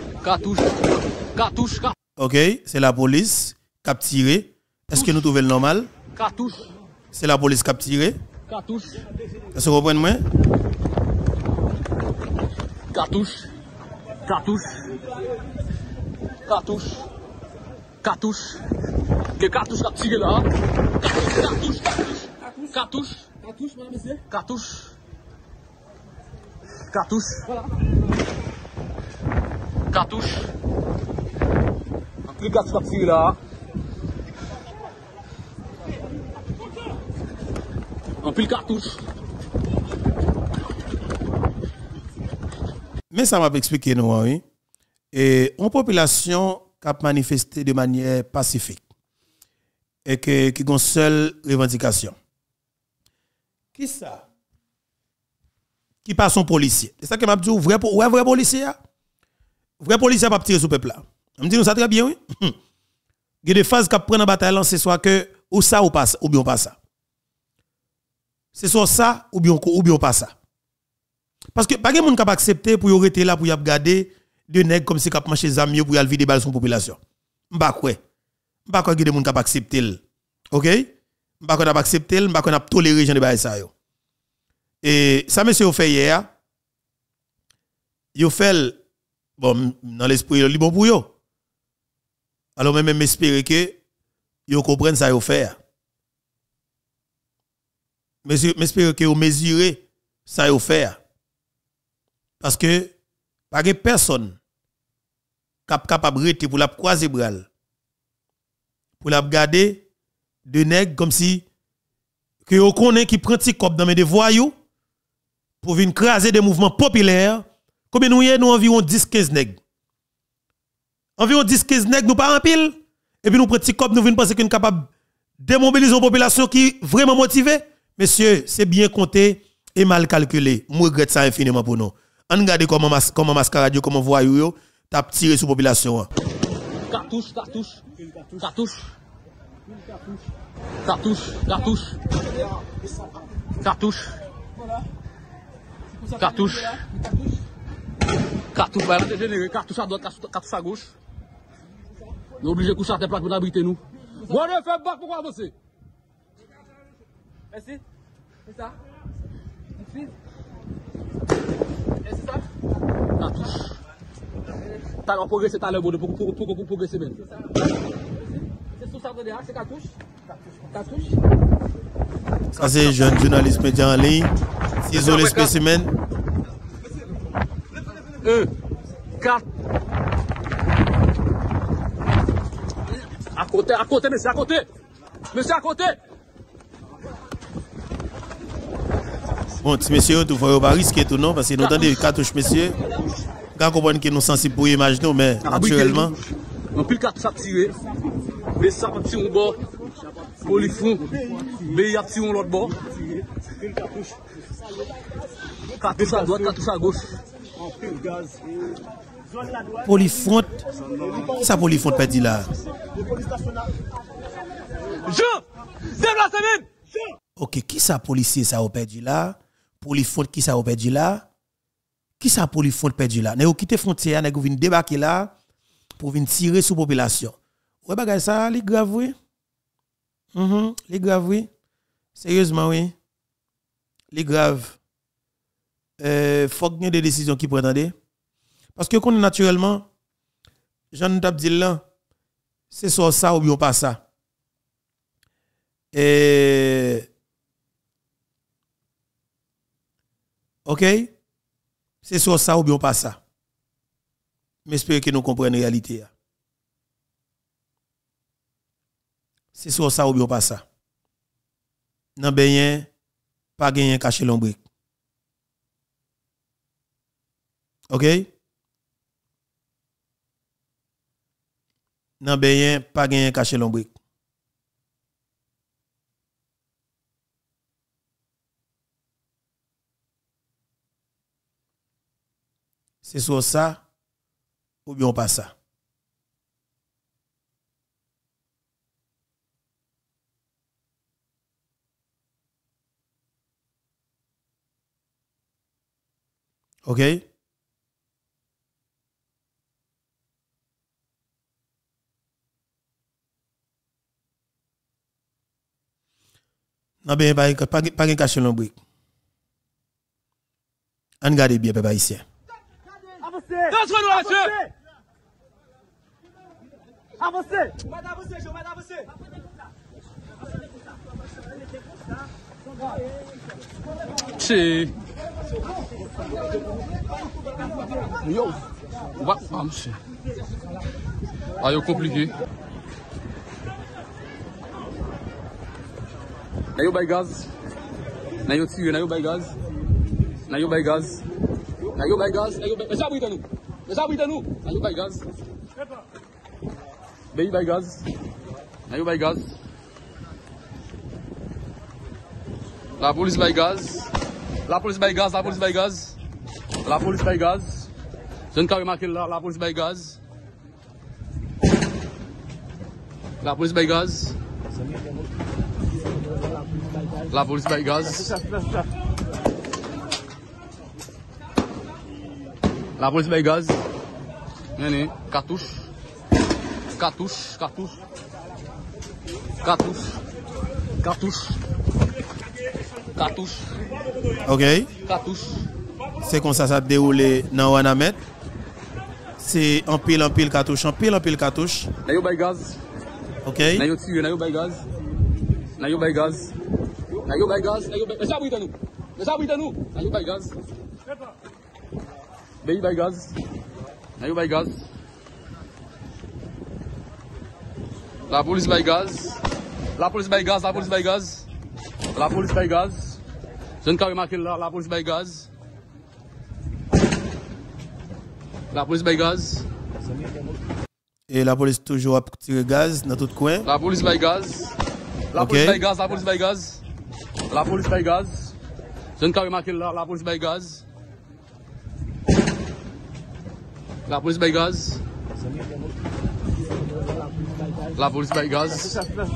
Ok, c'est la police qui a tiré. Est-ce que nous trouvons le normal? C'est la police qui a tiré. Est-ce que vous comprenez moi? Cartouche. Que cartouche qui a tiré là. Cartouche, madame, monsieur. Cartouche. Voilà. Cartouche. Un plus cartouche qui a tiré là. Un pile cartouche. Mais ça m'a expliqué nous, oui. Et une population qui a manifesté de manière pacifique et qui a une seule revendication. Qui ça? Qui passe son policier? C'est ça que m'a dit, vrai policier? Vrai policier pas tirer sur le peuple là. On me dit nous ça très bien, oui. Il y a des phases qui prennent en bataille, c'est soit que ou ça ou pas ça, ou bien pas ça. C'est soit ça ou bien pas ça. Parce que pas de monde qui pas accepter pour y rester là pour y regarder de nèg comme si cap marcher zami pour y vider balle son population. M'pa quoi que des monde qui pas accepter. OK? M'pa qu'on a accepter, m'pa qu'on a toléré gens de bail ça yo. Et ça monsieur fait hier. Yo fait bon dans l'esprit li bon pour yo. Alors même espérer que yo comprenne ça yo faire. Monsieur m'espérer que yo mesurer ça yo faire. Parce que pas de personne capable de rester pour la croiser bras pour la garder de nèg comme si que on connaît qui prend petit cop dans mes voyous pour venir craser des mouvements populaires. Combien nous environ 10-15 nèg. Environ 10-15 nèg nous pas en pile et puis nous prend petit cop nous venons penser que nous capable démobiliser une population qui vraiment motivée. Messieurs, c'est bien compté et mal calculé. Je regrette ça infiniment pour nous. On regarde comment mascarade, comment voyou t'a tiré sur la population. Cartouche. Cartouche, bah, généré, cartouche à droite, cartouche à gauche. Nous obligés de coucher à tes plaques pour abriter nous. Bon, on fait bac pour avancer. Merci. C'est ça. Merci. Et c'est ça? Cartouche. T'as l'heure progresser, t'as l'heure pour progresser même. C'est sous ça de derrière, c'est cartouche. Cartouche. Ça c'est jeune journaliste média en ligne. Ciseaux les spécimens. 1, 4. À côté, monsieur, à côté. Monsieur, à côté. Bon, si monsieur, tu ne pas risquer tout non, parce que nous entendons des cartouches, monsieur. Quand on comprend que nous sommes sensibles pour imaginer, mais naturellement. On peut le cartouche à tirer. Mais ça va tirer au bord. Pour les fonds. Mais il y a tiré l'autre bord. Cartouche à droite, cartouche à gauche. Polifront. Qui ça Polifront perdu là? Jean! Déplace même! Ok, qui ça policier ça a perdu là? Polifront qui ça a perdu là? Qui ça Polifront perdu là? N'a quitté frontière, n'a vinn débarquer là pour venir tirer sur population. Ouais bagay ça, li grave oui. Li grave oui. Sérieusement oui. Li grave. Faut qu'il y ait des décisions qui prennent. Parce que qu'on naturellement, Jean Dabdil là, c'est soit ça ou bien pas ça. OK? C'est soit ça ou bien pas ça. Mais j'espère que nous comprenons la réalité. C'est soit ça ou bien pas ça. Non ben pas gagner cacher l'ombrique. OK? Non ben pas gagner cacher l'ombrique. C'est soit ça ou bien pas ça. OK? Non, ben, pas cacher l'ombrique. On regarde bien, papa, ici. Avancez! Avancez! C'est. Yo! Ah, monsieur. Ah, yo compliqué. Na yo bay gaz. Na yo tire, na yo bay gaz. Na yo bay gaz. Na yo bay gaz. Na yo bay. Mais ça brûle nous. Mais ça brûle nous. Na yo bay gaz. Bay bay gaz. Na yo bay gaz. La police bay gaz. La police bay gaz. La police bay gaz. La police bay gaz. Je ne peux pas remarquer là. La police bay gaz. La police bay gaz. La police by gaz. La police by gaz. Nene, cartouche. Cartouche, cartouche. Cartouche. Cartouche. Cartouche. OK? Cartouche. C'est comme ça déroule dans Wanamet. C'est en pile cartouche, en pile cartouche. Na yo by gaz. OK? Na yo tire, na yo by gaz. Na yo by gaz. Na yo bay gaz, na yo bay. Mais ça brûle nous. Mais ça brûle nous. Na yo bay gaz. Bay bay gaz. Na yo bay gaz. La police bay gaz. La police bay gaz, la police bay gaz. La police bay gaz. Je ne peux pas remarquer là, la police bay gaz. La police bay gaz. Et la police toujours à tirer gaz dans tout coin. La police bay gaz. La police bay gaz, la police bay gaz. La police by gaz. Je ne peux pas remarquer là, la police by gaz. La police by gaz. La police by gaz.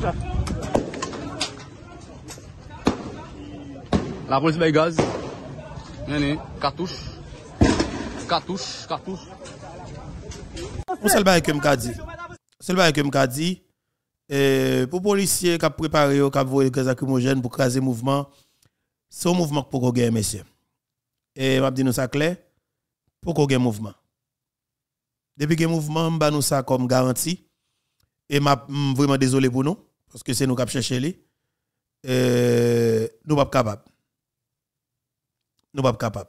La police by gaz. Nene, cartouche. Cartouche, cartouche. On seul bail que m'ka dit. Seul bail que m'ka dit. Pour policiers qui ont préparé, qui ont volé des lacrymogènes pour craser le mouvement, c'est un mouvement pour qu'on gagne, monsieur. Et je dis nous ça clair, pour qu'on gagne mouvement. Depuis que le mouvement, je nous ça comme garantie. Et je suis vraiment désolé pour nous, parce que c'est nous qui avons cherché lui. Nous ne sommes pas capables. Nous ne sommes pas capables.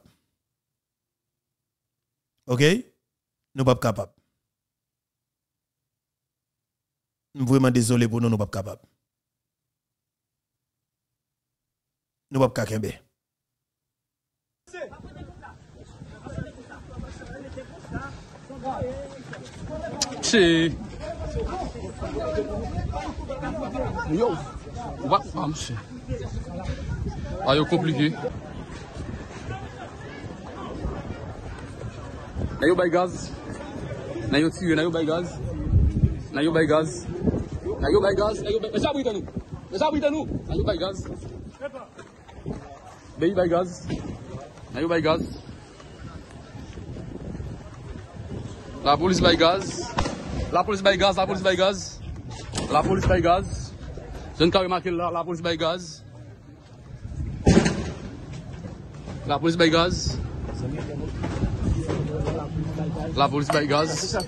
OK? Nous ne sommes pas capables. Nous sommes vraiment désolé pour nous, nous ne sommes pas capables. Nous ne sommes pas capables. C'est. Yo! Ah, monsieur. Ah, yo compliqué. Na yo bay gaz. Nan yo tire, nan yo bay gaz. Nan yo bay gaz. Nan yo bay gaz. Mè sa brite nou. Mè sa brite nou. Nan yo bay gaz. Bay bay gaz. Nan yo bay gaz. La police bay gaz. La police bay gaz. La police bay gaz. La police bay gaz. Je ne peux pas remarquer là, la police bay gaz. La police bay gaz. La police bay gaz.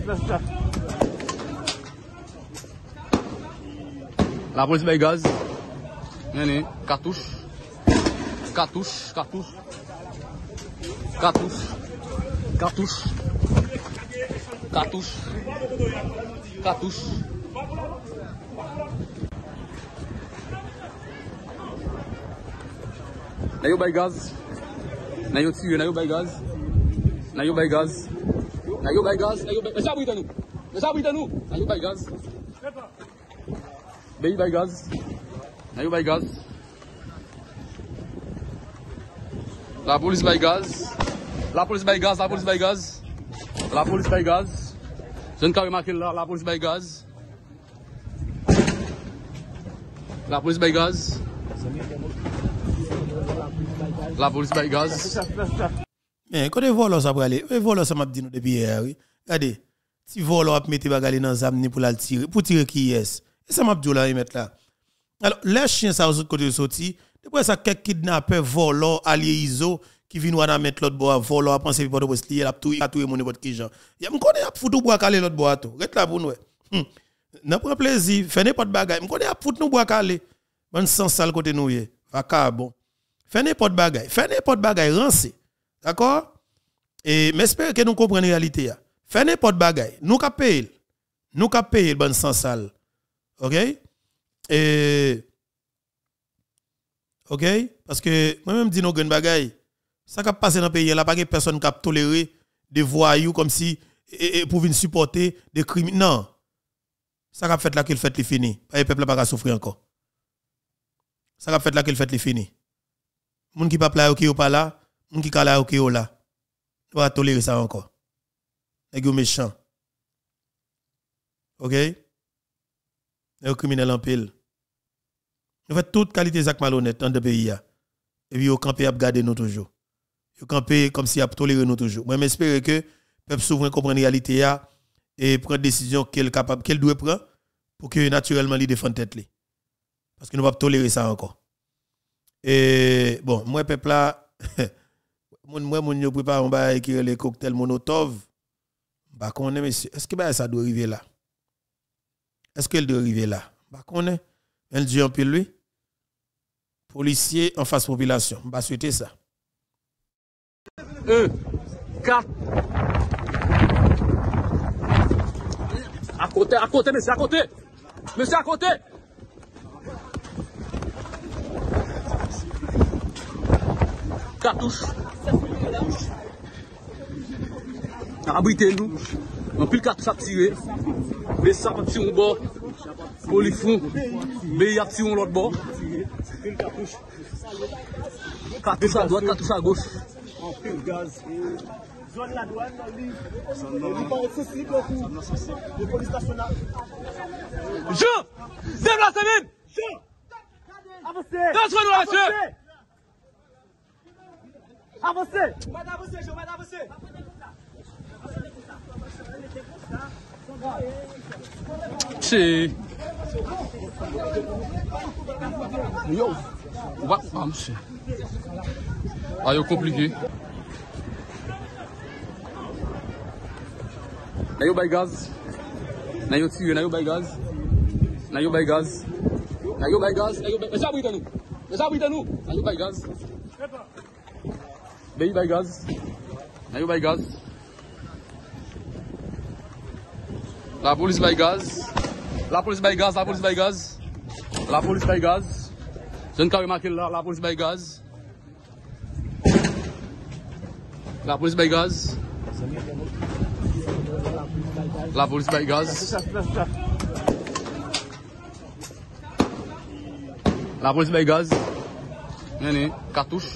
La police bay gaz. Nene, cartouche. Cartouche, cartouche. Cartouche. Cartouche. Cartouche. Cartouche. Nan yo bay gaz. Nan yo tire, nan yo bay gaz. Nan yo bay gaz. Nan yo bay gaz. Mè sa brite nou. Mè sa brite nou. Nan yo bay gaz. Bay bay gaz. Nan yo bay gaz. La police bay gaz. La police bay gaz. La police bay gaz. La police bay gaz. Je ne peux pas remarquer là, la police bay gaz. La police bay gaz. La police bay gaz. Mais quand les voleurs ça pour aller, les voleurs ça m'a dit nous depuis hier, oui. Regardez, si voleurs a mettre bagali dans zam pour la tirer, pour tirer qui est. Et ça m'a dit là, ils mettent là. Alors, les chiens ça aux autres côté sorti, depuis ça quelques kidnappeurs, voleurs, alliés ISO qui viennent à mettre l'autre bois, voleurs à penser pour poste lié, la touiller mon n'importe qui gens. Ya me connais à foutre bois caler l'autre bois tout. Reste là pour nous. N'a pas plaisir, fait n'importe bagaille. Me connais à foutre nous bois caler. Bon sens sale côté nous yé. Vacabon. Fait n'importe bagaille, rancé. D'accord? Et m'espère que nous comprenons la réalité. Fait n'importe bagaille. Nous ka payer. Nous ka payer bon sens sale. OK? Et OK? Parce que moi-même dis nous grande bagaille. Ça qui passe dans le pays, là pas personne qui a toléré des voyous comme si pour venir supporter des crimes. Non. Ça qui fait là qu'il fait les fini. Le peuple pas souffrir encore. Ça qui fait là qu'il fait les fini. Moun qui pas là qui pas là, moun qui là qui là. On va tolérer ça encore. Nèg méchant. OK? Nèg criminel en pile. Nous fait toute qualité zak malhonnête dans le pays et puis au campé a garder nous toujours. Yo campé comme si a toléré nous toujours. Moi j'espère que peuple souverain comprend la réalité et prend décision qu'elle capable qu'elle doit prendre pour que naturellement li défendre tête li. Parce que nous pas tolérer ça encore. Et bon, moi peuple là moi mon yo prépare on va écrire les cocktails Molotov. Bah connait monsieur, est-ce que ça doit arriver là? Est-ce qu'elle doit arriver là? Bah connait. Elle dit en pile lui. Policier en face population. Bah souhaiter ça. 4. À côté, monsieur, à côté. Monsieur, à côté. Cartouche. Abritez-nous. En plus, cartouche à tirer. Mais ça va tirer au bord. Polifon. Mais il y a tiré l'autre bord. Cartouche à droite, cartouche à gauche. En pile gaz. Zone la douane, le police nationale. Jean! Déplacez-vous! Jean! Avancez! Transférez-nous, monsieur! Avancez! Avancez, Jean, avancez! C'est. Yo! Ah, monsieur. Ah, c'est compliqué. Nan yo bay gaz. Nan yo tire, nan yo bay gaz. Nan yo bay gaz. Nan yo bay gaz. Mè sa brite nou. Mè sa brite nou. Nan yo bay gaz. Bay bay gaz. Nan yo bay gaz. La police bay gaz. La police bay gaz. La police bay gaz. La police bay gaz. Je ne peux pas remarquer là, la police bay gaz. La police bay gaz. La police bay gaz. La police bay gaz. Nene, cartouche.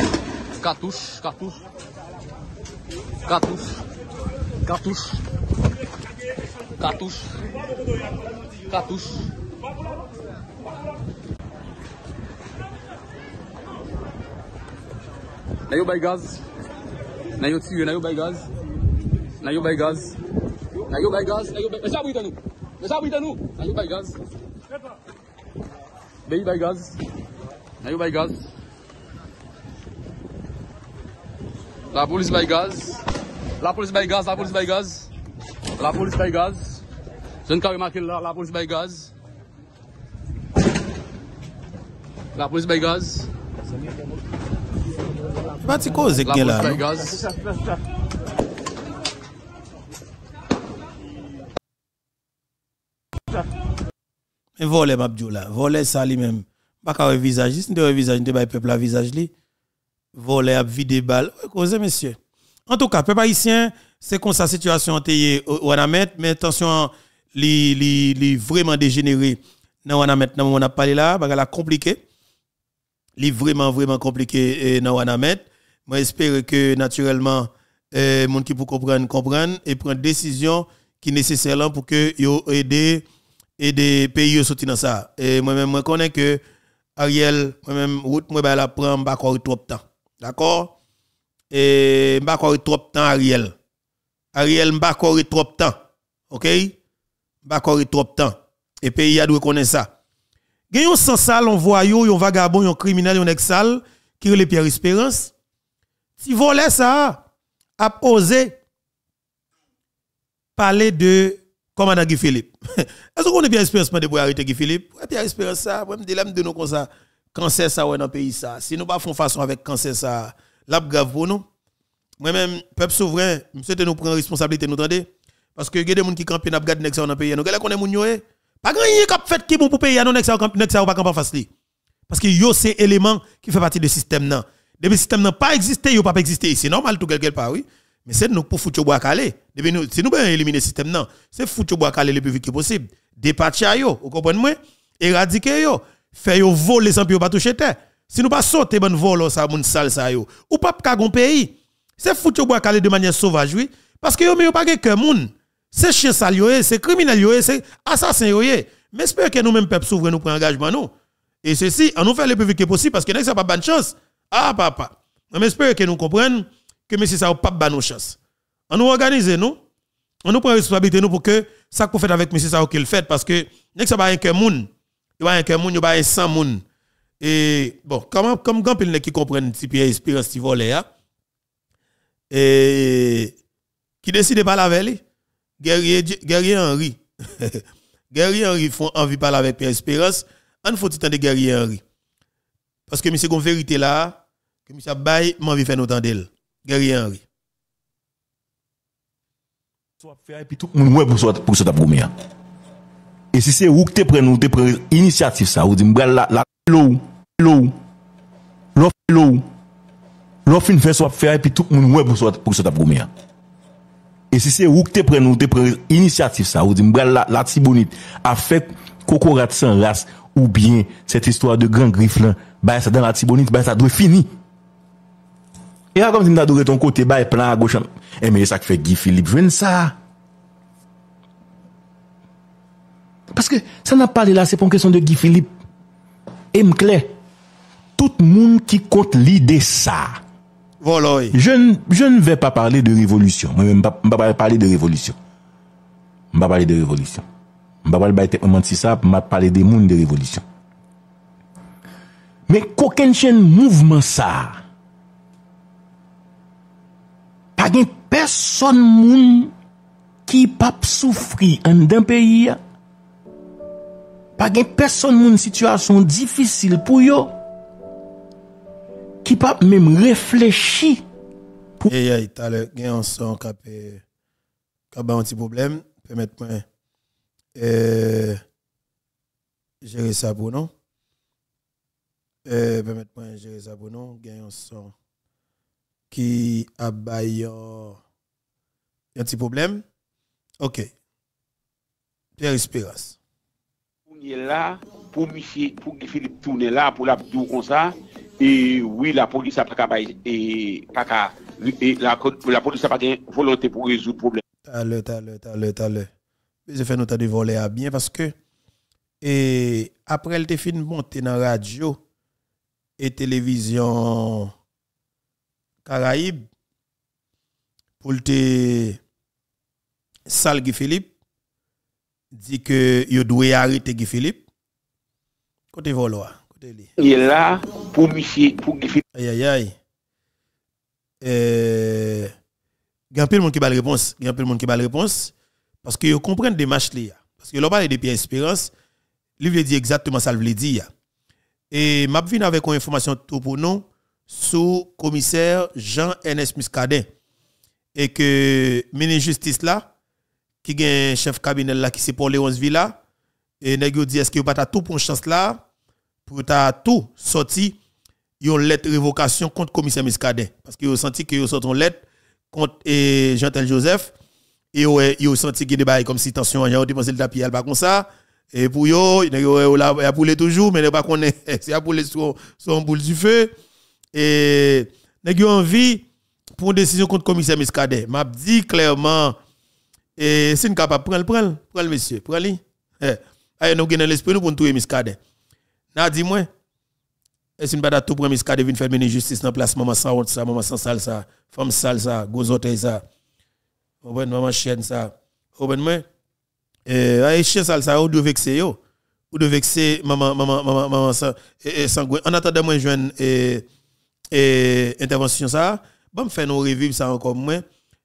Cartouche, cartouche. Cartouche. Cartouche. Cartouche. Cartouche. Nayo bay gaz. Nayo tire, nayo bay gaz. Nayo bay gaz. Nayo bay gaz. Nayo bay. Mais ça brûle nous. Mais ça brûle nous. Nayo bay gaz. Bay bay gaz. Nayo bay gaz. La police bay gaz. La police bay gaz. La police bay gaz. La police bay gaz. Je ne peux pas remarquer là, la police bay gaz. La police bay gaz. Pas de cause La police là. bay gaz. Mais voler Mabdou là, voler ça lui-même. Pas qu'à visage, si tu visage, tu peuple à visage li. Voler à vider balle. Cause monsieur. En tout cas, peuple haïtien, c'est comme ça situation anteye Wanamet, mais attention li vraiment dégénéré. Dans Wanamet, dans on a parlé là, bagala compliqué. Li vraiment compliqué dans Wanamet. Moi j'espère que naturellement monde qui pour comprendre et prendre décision qui nécessaire là pour que yo aider pays sortir dans ça. Et moi-même moi connais que Ariel moi-même route moi la prend pas encore trop de temps. D'accord? Et pas encore trop de temps Ariel. Ariel pas encore trop de temps. OK? Pas encore trop de temps. Et pays a doit connaître ça. Gen yon sans sale on voit yon vagabond, yon criminel, yon ex-sale qui relè Pierre Espérance. Si volé ça a osé parler de commandant Guy Philippe. Est-ce qu'on est Pierre Espérance de pour arrêter Guy Philippe? Pierre Espérance ça, moi me dit là me nous comme ça cancer ça ouais dans pays ça. Si nous pas font façon avec cancer ça, la grave pour nous. Moi-même peuple souverain, monsieur nous prend responsabilité nous tendez parce que il y a des gens qui campent n'a regarder nek ça dans pays. Nous gars connaît moun yo pas grand yon k'ap fait qui bon pour payer non nek ça pas camp face li. Parce que yo c'est élément qui fait partie du système nan. Depuis le système n'a pas existé, yo pas existé. C'est normal tout quelque part oui. Mais c'est nous pour foutre bois calé. Depuis nous si nous ben éliminer le système non, c'est foutre bois calé le plus vite que possible. Dépatcher yo, vous comprenez moi? Éradiquer yo, faire yo voler sans puis pas toucher terre. Si nous pas sauter bon vol ça moun sale ça yo. Ou pas kagon pays. C'est foutre bois calé de manière sauvage oui parce que yo mais yo pas que moun. C'est chien sale yo, c'est criminel yo, c'est assassin yo. Mais j'espère que nous même peuple souverain nous prend engagement nous. Et ceci, on nous fait le plus vite que possible parce que n'est-ce pas bonne chance. Ah papa. Mais j'espère que nous comprenions que monsieur ça pas ban nos chance. On nous organise nous. On nous prend responsabilité nous pour que ça qu'on fait avec monsieur ça qu'il fait parce que n'est-ce pas un cœur moun. Il va un cœur moun, il va un 100 moun. Et bon, comme grand pile qui comprennent si Pierre Espérance qui vole et qui décide pas la avec Guerrier Henry. Guerrier Henry font envie de parler avec Pierre Espérance. On faut temps de Guerrier Henry. Parce que monsieur gon vérité là, que monsieur bail m'envie faire nous entendre. Guerrier Henry. Soit faire et puis tout le monde pour ça premier. Et si c'est où que tu prends initiative ça, ou dit la l'offre fin fait soit faire et puis tout le monde pour ça premier. Et si c'est où que tu prends initiative ça, ou dit la Tibonite a fait cocorat sans race ou bien cette histoire de grand griffe là, bah ça dans la Tibonite, bah ça doit finir. Et là comme si m'ta adoré ton côté bah plan à gauche. Et mais ça qui fait Guy Philippe joine ça. Parce que ça n'a pas là, c'est pas une question de Guy Philippe. Et m'clair. Tout le monde qui compte l'idée ça. Voilà. Je ne vais pas parler de révolution. Moi même pas parler de révolution. Je ne vais pas parler de révolution. Je ne vais pas mentir ça, je vais parler des mondes de révolution. Mais qu'aucun chaîne mouvement ça. Pas de personne moun qui pas souffrir en d'un pays. Pas de personne moun situation difficile pour yo qui pas même réfléchir pour et tout à l'heure gain on son cap un petit problème permettez-moi gérer ça pour nous permettez-moi gérer ça pour nous gain on son qui a baillé un petit problème. OK. Pierre Espérance. On est là pour monsieur pour Philippe tourner là pour l'abdou comme ça et oui la police a pas et pas la police a pas de volonté pour résoudre le problème. À l'heure. je fais notre de voler à bien parce que et après elle te fin monter dans radio et télévision Caraïbes pour te Sal Guy Philippe dit que il doit arrêter Guy Philippe côté voloa côté lui il est là pour monsieur pour Guy Philippe aïe aïe Gan pile monde qui ba réponse, gan pile monde qui ba réponse parce que vous comprenez démarche là. Parce que l'on parle de Pierre Espérance, lui veut dire exactement ça veut dire. Et m'a vinn avec une information tout pour nous sous commissaire Jean-Ernest Muscadet et que ministre justice là qui gagne chef cabinet là qui c'est pour Léonce Villa et nèg yo dit est-ce que vous pas tout pour chance là pour ta tout sorti une lettre de révocation contre commissaire Muscadet parce que vous senti que vous sorti une lettre contre Jean-Tel Joseph et yo senti qu'il débat comme si tension on dit penser le tapis elle pas comme ça et pour yo il a poulé toujours mais ne pas connaît c'est a poulé son boule du feu et nèg yo envie pour une décision contre commissaire Muscadet m'a dit clairement et c'est capable prendre monsieur prends lui nous gagne l'esprit nous pour tuer Muscadet n'a dit moi est-ce une pas tout pour Muscadet vinn faire ministre justice dans place maman sans honte ça maman sans sale ça femme sale ça gros hôtel ça maman chienne ça moi ay chien sale ça ou de vexer yo ou de vexer maman ça sangouin en attendant moi joindre intervention ça bon faire nous revivre ça encore moi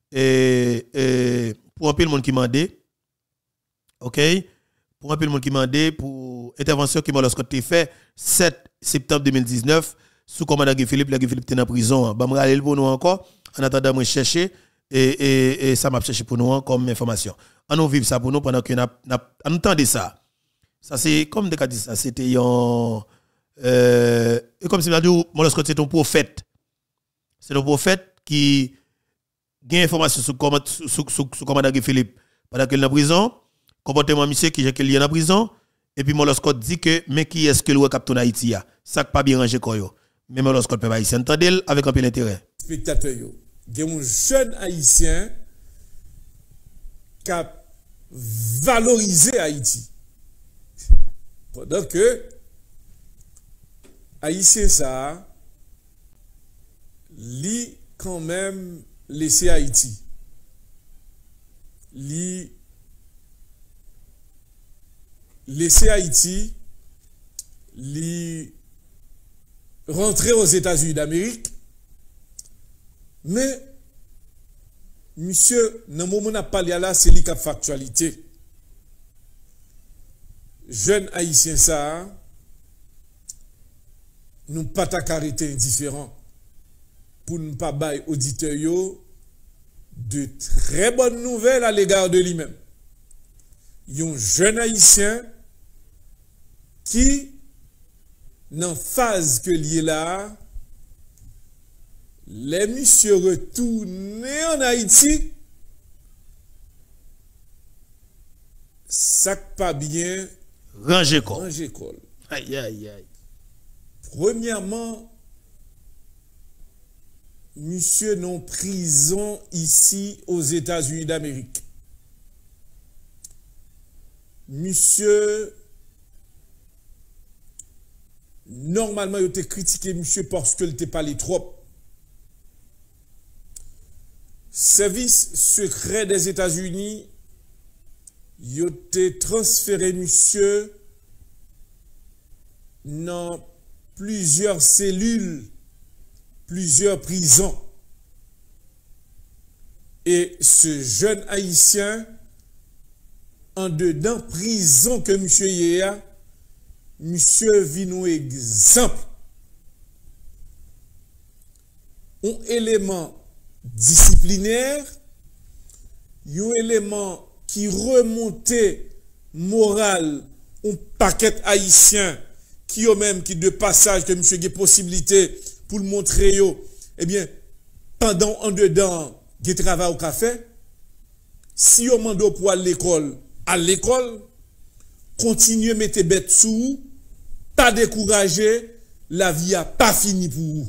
pour un peu le monde qui mandé OK pour un peu le monde qui mandé pour intervention qui m'a lorsque fait 7 septembre 2019 sous commandant Guy Philippe était en prison ba me raler pour nous encore en attendant moi chercher et ça m'a cherché pour nous comme information on nous vivre ça pour nous pendant que n'a entendez ça c'est comme de dit ça c'était un comme si m'a dit moi lorsque c'est un prophète c'est un prophète qui gagne information sur commandant Guy Philippe pendant qu'il est en prison comportement monsieur qui est lié en prison et puis Molosco dit que mais qui est-ce que le capitaine Haïti a ça pas bien rangé koyo mais Molosco peut pas ici entendez avec un peu d'intérêt spectateur yo il y a un jeune haïtien qui a valorisé Haïti pendant que haïtien ça li quand même laisser Haïti li laisser Haïti, li rentrer aux États-Unis d'Amérique, mais monsieur, dans le moment où on a parlé là, c'est la factualité. Jeune haïtien ça, nous pas ta carité indifférent pour ne pas bailler auditeurs de très bonnes nouvelles à l'égard de lui-même. Un jeune haïtien qui, dans phase que lié là, les messieurs retournés en Haïti, ça pas bien ranger col. Aïe aïe aïe. Premièrement, monsieur non prison ici aux États-Unis d'Amérique. Monsieur normalement il était critiqué monsieur parce que il était parlé trop. Service secret des États-Unis il était transféré monsieur dans plusieurs cellules, plusieurs prisons. Et ce jeune haïtien en dedans prison que monsieur Yéa, monsieur vit nous exemple. Un élément disciplinaire, un élément qui remontait moral, un paquet haïtien qui au même qui de passage que monsieur a possibilité pour le montrer yo, eh bien pendant en dedans qui travail au café, si on mando pour à l'école, continuez à mettre bête sous, pas décourager, la vie a pas fini pour vous.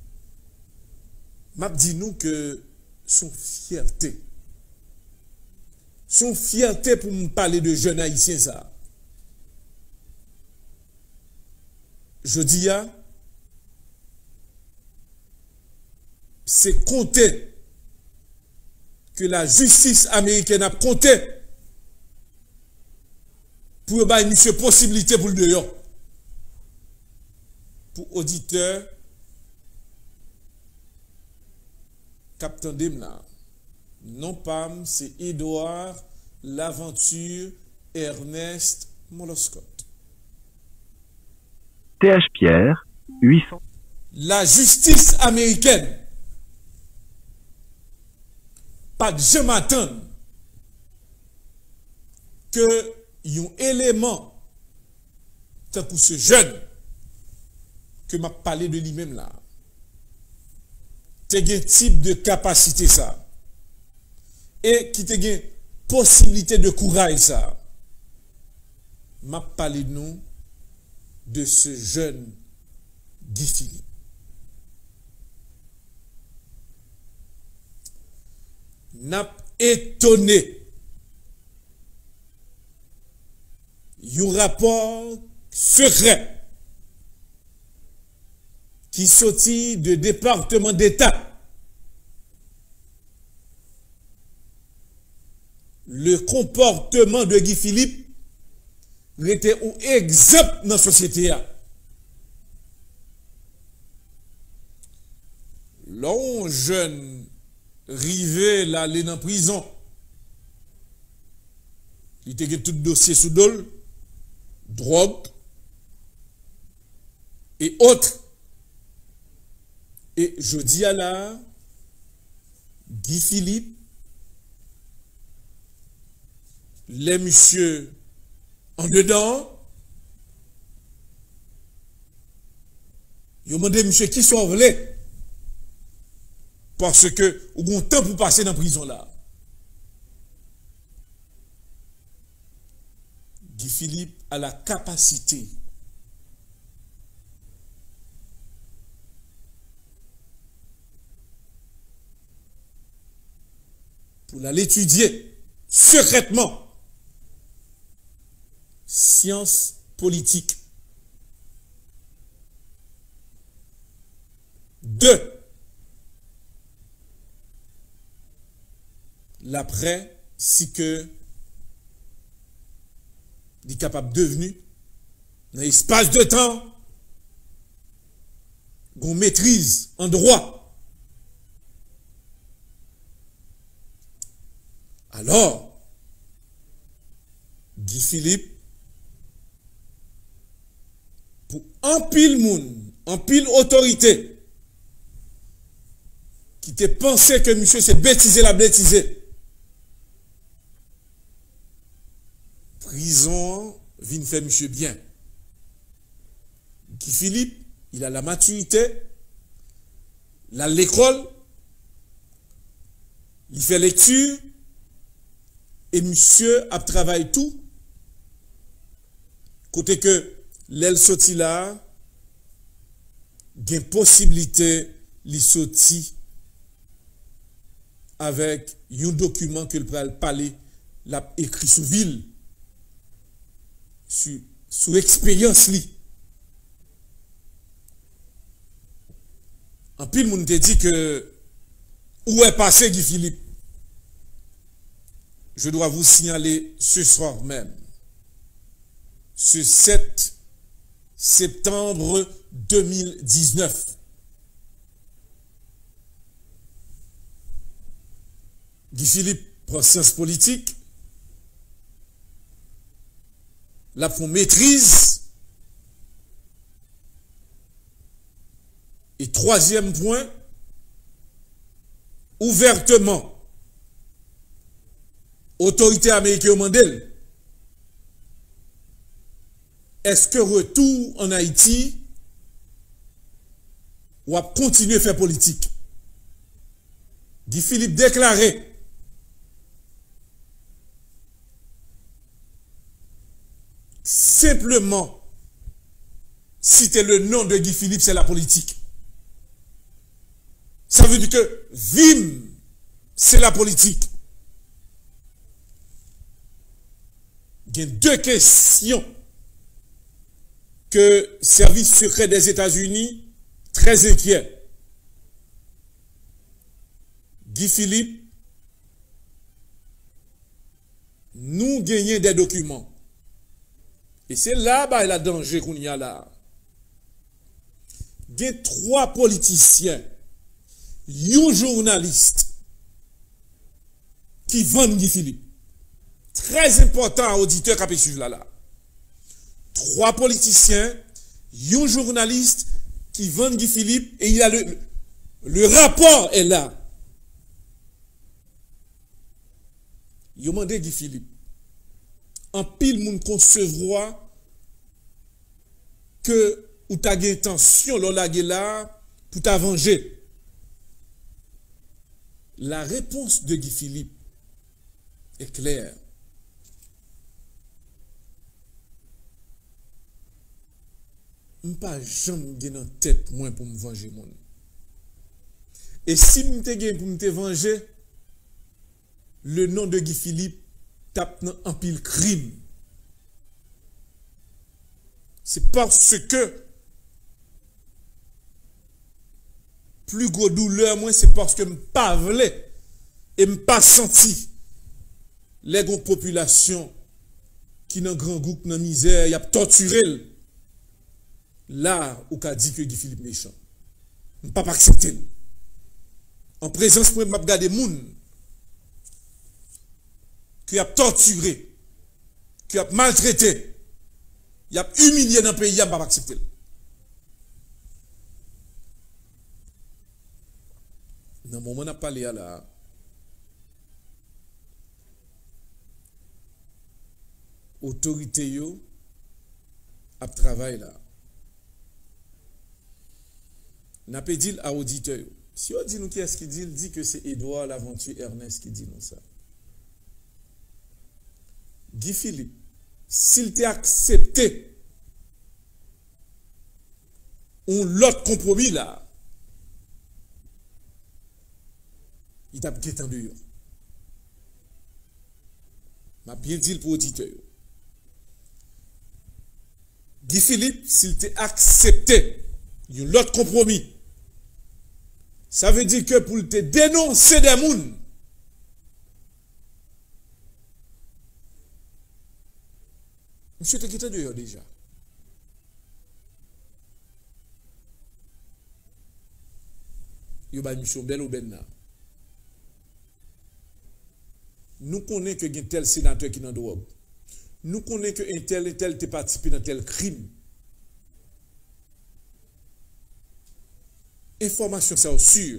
M'a dit nous que son fierté, son fierté pour me parler de jeunes haïtiens ça. Je dis c'est compter que la justice américaine a compté pour bah une possibilité pour le dehors. Pour auditeur Captain Demna. Non Pam, c'est Edouard L'Aventure Ernest Moloscott. TH Pierre, 800. La justice américaine, pas de je m'attends que un élément, tant pour ce jeune, que m'a parlé de lui-même là, t'es un type de capacité ça, et qui te une possibilité de courage ça, m'a parlé de nous, de ce jeune Guy Philippe. N'a étonné un rapport secret qui sortit du département d'État. Le comportement de Guy Philippe était un exemple dans la société. L'on jeune rivé là, aller en prison, il était tout dossier sous dol, drogue et autres. Et je dis à la Guy Philippe, les messieurs en dedans, ils ont demandé monsieur qui sont volés parce que vous avez un temps pour passer dans la prison là. Guy Philippe a la capacité pour l'étudier secrètement. Sciences politiques. 2. L'après, si que il est capable de devenir, dans l'espace de temps, qu'on maîtrise en droit. Alors, Guy Philippe, pour un pile monde, un pile autorité, qui te pensé que monsieur s'est bêtisé la bêtisé. Prison, vient faire monsieur bien. Guy Philippe, il a la maturité, il a l'école, il fait lecture, et monsieur a travaillé tout, côté que l'aile sorti là, il y a une possibilité de sortir avec un document que le parler, l'a écrit sous ville, sous expérience li. En pile, moun te dit que où est passé Guy Philippe? Je dois vous signaler ce soir même, ce 7 septembre 2019, Guy Philippe prend sciences politiques, la font maîtrise, et troisième point, ouvertement, autorité américaine au Mandel, est-ce que retour en Haïti ou à continuer à faire politique? Guy Philippe déclaré simplement citer le nom de Guy Philippe, c'est la politique. Ça veut dire que VIM, c'est la politique. il y a deux questions que service secret des États-Unis très inquiet. Guy Philippe, nous gagnons des documents. Et c'est là bas la danger qu'on y a là. Il y a 3 politiciens, un journaliste qui vendent Guy Philippe. Très important auditeur qui a pu suivre là. 3 politiciens, un journaliste qui vendent Guy Philippe et il y a le rapport est là. Il a demandé Guy Philippe. En pile, moun concevoir que ou ta intention là pour ta venger. La réponse de Guy Philippe est claire. M'pas jamais gen en tête moi pour me venger mon. Et si m'te gen pour me venger, le nom de Guy Philippe tape en pile crime. C'est parce que plus gros douleur moi c'est parce que m'pas vle et m'pas senti les grandes populations qui dans grand groupe dans misère, y a torturé là où qu'a dit que Guy Philippe méchant. M'pas pas accepter. En présence moi m'a regarder moun qui a torturé, qui a maltraité, qui a humilié dans le pays, il n'a pas accepté. Dans le moment où on a parlé à la autorité, yo a travaillé là. On a dit à l'auditeur, si on dit nous qui est-ce qui dit, il dit que c'est Edouard Laventure Ernest qui dit nous ça. Guy Philippe, s'il t'a accepté l'autre compromis là, il t'a guetté en dehors. M'a bien dit pour l'auditeur. Guy Philippe, s'il t'a accepté l'autre compromis, ça veut dire que pour te dénoncer des mouns, monsieur te quitté dehors déjà. Il y a une mission belle ou benna. Nous connaissons que y a tel sénateur qui est dans drogue. Nous connaissons que un tel et tel te participé dans tel crime. Information ça sûr.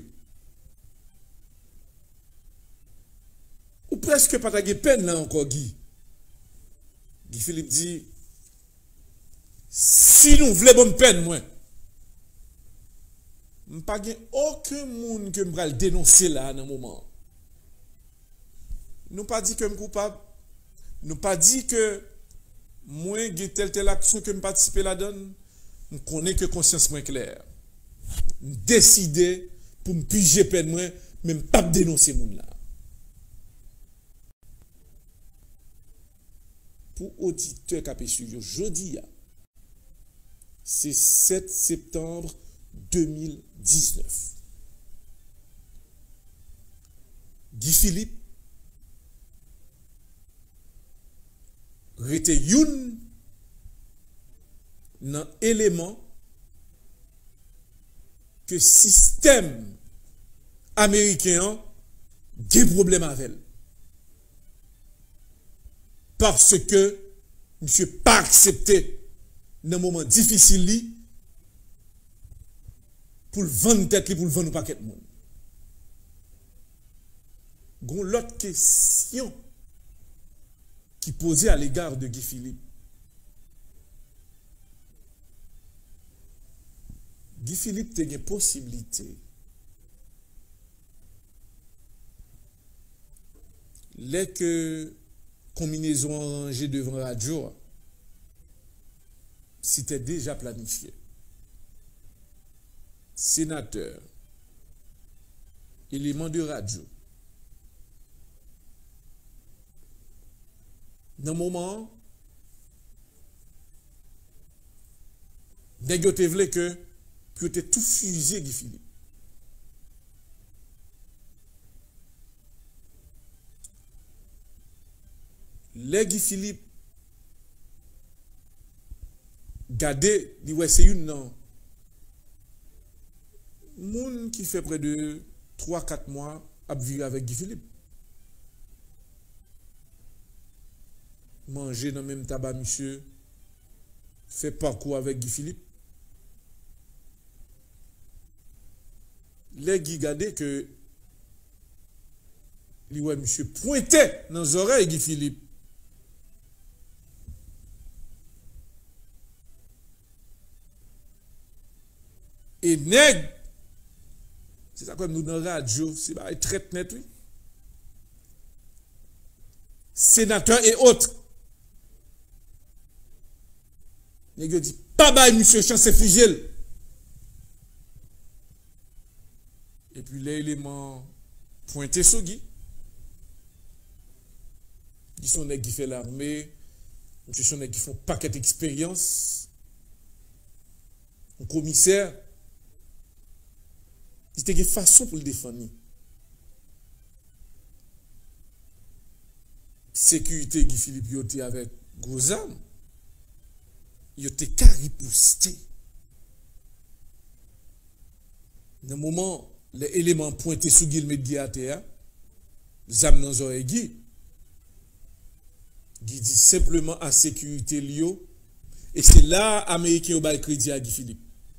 Ou presque pas de peine là encore Guy. Guy Philippe dit, si nous voulons bonne peine, moi, je n'ai pas aucun monde que je vais dénoncer là, dans un moment. Nous pas dit que je suis coupable. Nous pas dit que moi, j'ai telle action que je participe là-dedans. Je connais que conscience moins claire. Je décide pour me piger peine, moi, même pas dénoncer mon là. Pour auditeur qui a suivi jeudi, c'est 7 septembre 2019. Guy Philippe était youn dans élément que système américain a des problèmes avec elle. Parce que monsieur pas accepté dans un moment difficile pour le vendre tête pour le vendre paquet de monde. L'autre question qui posait à l'égard de Guy Philippe. Guy Philippe a une possibilité. Les que combinaison arrangée devant la radio, c'était déjà planifié. Sénateur, élément de radio. Dans le moment, Nèg yo te vle que pour te tout fusiller Guy Philippe. Les Guy Philippe gardé, dit ouais c'est une non. Moun qui fait près de 3-4 mois à vivre avec Guy Philippe. Manger dans le même tabac, monsieur. Fait parcours avec Guy Philippe. Les Guy gardé que lui ouais monsieur pointait dans les oreilles Guy Philippe. Et nèg, c'est ça comme nous dans la radio, c'est pas très net, oui. Sénateurs et autres. Nèg dit, pas bail, monsieur chance figel. Et puis les éléments pointés sur Guy. Ils sont nèg qui fait l'armée, monsieur sont nèg qui font paquet d'expérience. Un commissaire. Il y a une façon pour le défendre. Sécurité Guy Philippe yote avec gros armes. Yote caripouste. Dans le moment, les éléments pointés sous Guy le met à terre, les armes dans les oreilles Guy. Guy dit simplement à sécurité Lio. Et c'est là Américain au bal crédit à Guy Philippe.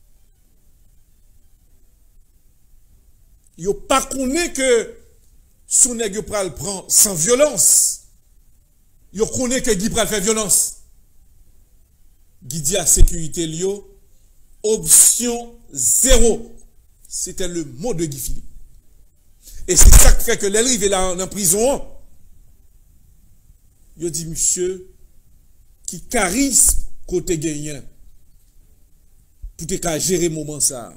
Yo pas connaît que son nèg pral prend sans violence. Yo connaît que Guy pral faire violence. Guy dit à sécurité Lio, option 0. C'était le mot de Guy Philippe. Et c'est ça qui fait que l'arrive est là en prison. Yo dit monsieur qui charisme côté gagnant pour te gérer moment ça.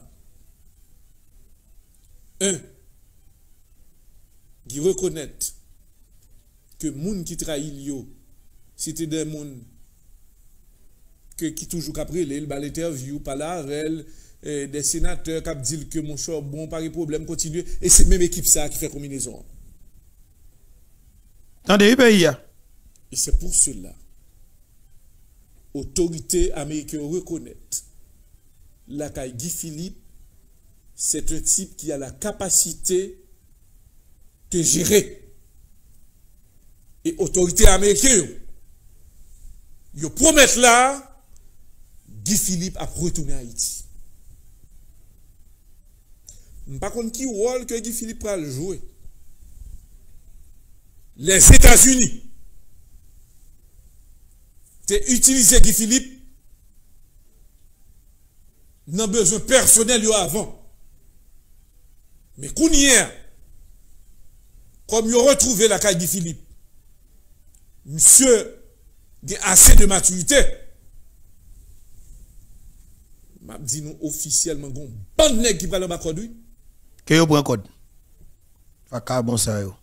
Qui reconnaît que moun qui trahit Lio, c'était des moun qui toujours capre il ba l'interview par la rel des sénateurs qui disent que mon cher bon pas de problème continue et c'est même équipe ça qui fait combinaison. Attendez pays. Et c'est pour cela autorité américaine reconnaît la caille Guy Philippe. C'est un type qui a la capacité de gérer. Et autorité américaine, ils promettent là, Guy Philippe a retourné à Haïti. Par contre, qui rôle que Guy Philippe a joué? Les États-Unis. C'est utiliser Guy Philippe dans besoin personnel avant. Mais Kounier, comme il a retrouvé la caille de Philippe, monsieur a assez de maturité. m'a dit nous officiellement gon bon nèg qui parle en bas code oui. Que yo prend code. Fa ka bon ça yo.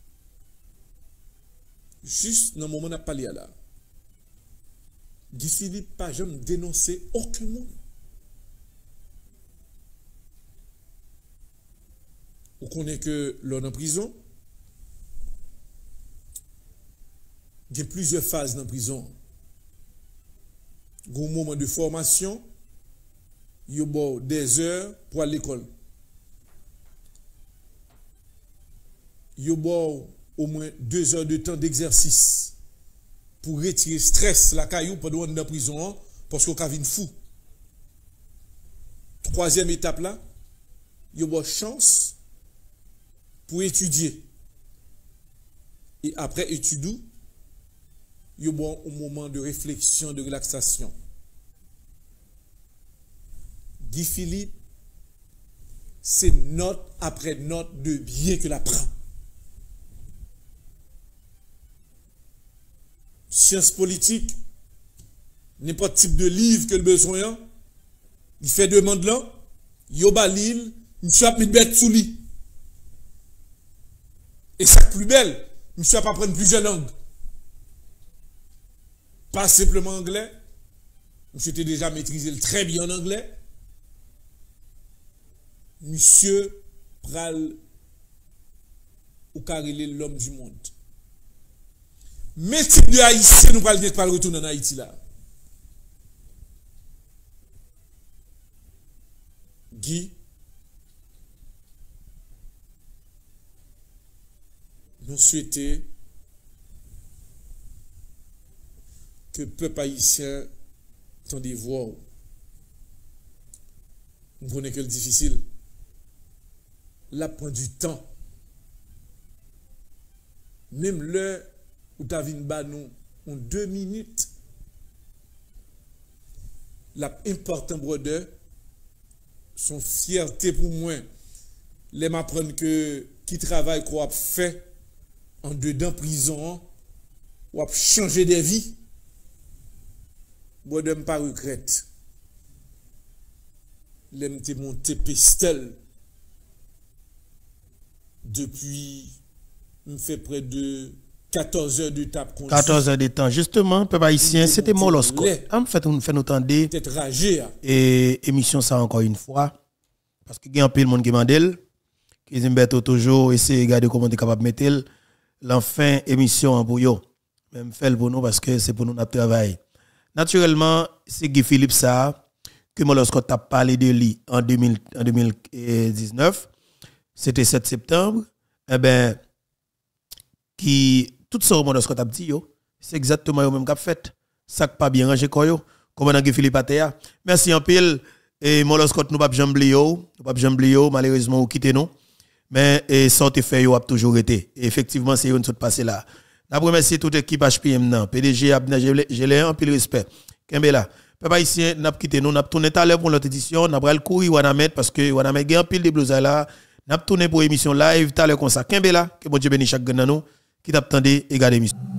Juste dans le moment où on a parlé là. Guy Philippe pas jamais dénoncé aucun monde. Vous connaissez que l'on est en prison. Il y a plusieurs phases dans la prison. Il y a un moment de formation. Il y a des heures pour aller à l'école. Il y a au moins 2 heures de temps d'exercice pour retirer le stress la caillou pendant qu'on est dans la prison parce qu'on est fou. 3e étape là, il y a une chance pour étudier. Et après étudier, il y a un moment de réflexion, de relaxation. Guy Philippe, c'est note après note de bien que la prend. Sciences politiques, n'importe type de livre que le besoin, il fait demande là, il y a l'île, il a mis bête sous lit. Et ça plus belle, il ne pas prendre plusieurs langues. Pas simplement anglais, je t'ai déjà maîtrisé très bien en anglais. monsieur pral ou carrelé l'homme du monde. Mais type de haïtien nous pral pas retourner en Haïti là. Guy, nous souhaitons que le peuple haïtien tende voir. Nous connaissons que le difficile. Là, prend du temps. Même l'heure où tu as vu nous en 2 minutes. L'important, brother, son fierté pour moi, les m'apprendre que qui travaille qu'on a fait en dedans prison, ou a changé de vie. Brother, pas regrette. L'aime te monté pestel depuis me fait près de 14 heures de tape. 14 heures de temps. Justement, peuple haïtien, c'était Molosco. En fait, on fait nous entendre. Peut-être ragé. Et émission ça encore une fois. Parce que il y a un peu de monde qui m'a dit, qui Zimberto toujours essayer de regarder comment tu es capable de mettre l'enfin émission pour eux. Même fait pour nous parce que c'est pour nous notre travail. Naturellement, c'est Guy Philippe ça que Molosco t'a parlé de lui en 2019. C'était 7 septembre. Eh ben, qui tout ce que Molosco t'a dit, c'est exactement le même qu'a fait. Ça pas bien rangé quoi yo. Commandant Guy Philippe Atea. Merci en pile. Et Molosco nous pas jamais oublier, malheureusement ou quitter nous. Mais sortez fait yo a toujours été. Et effectivement, c'est une chose passé là. N'a remercier toute l'équipe HPM nan. PDG Abna, je l'ai en pile respect. Kembela, papa ici n'a quitté nous, n'a tourné tout à l'heure pour l'autre édition, n'a pral courir Wanamet parce que Wanamet gagne pile de blouses là, n'a tourné pour émission live tout à l'heure comme ça. Kembela, que bon Dieu bénisse chaque gagnant nous qui t'attendait et garder émission.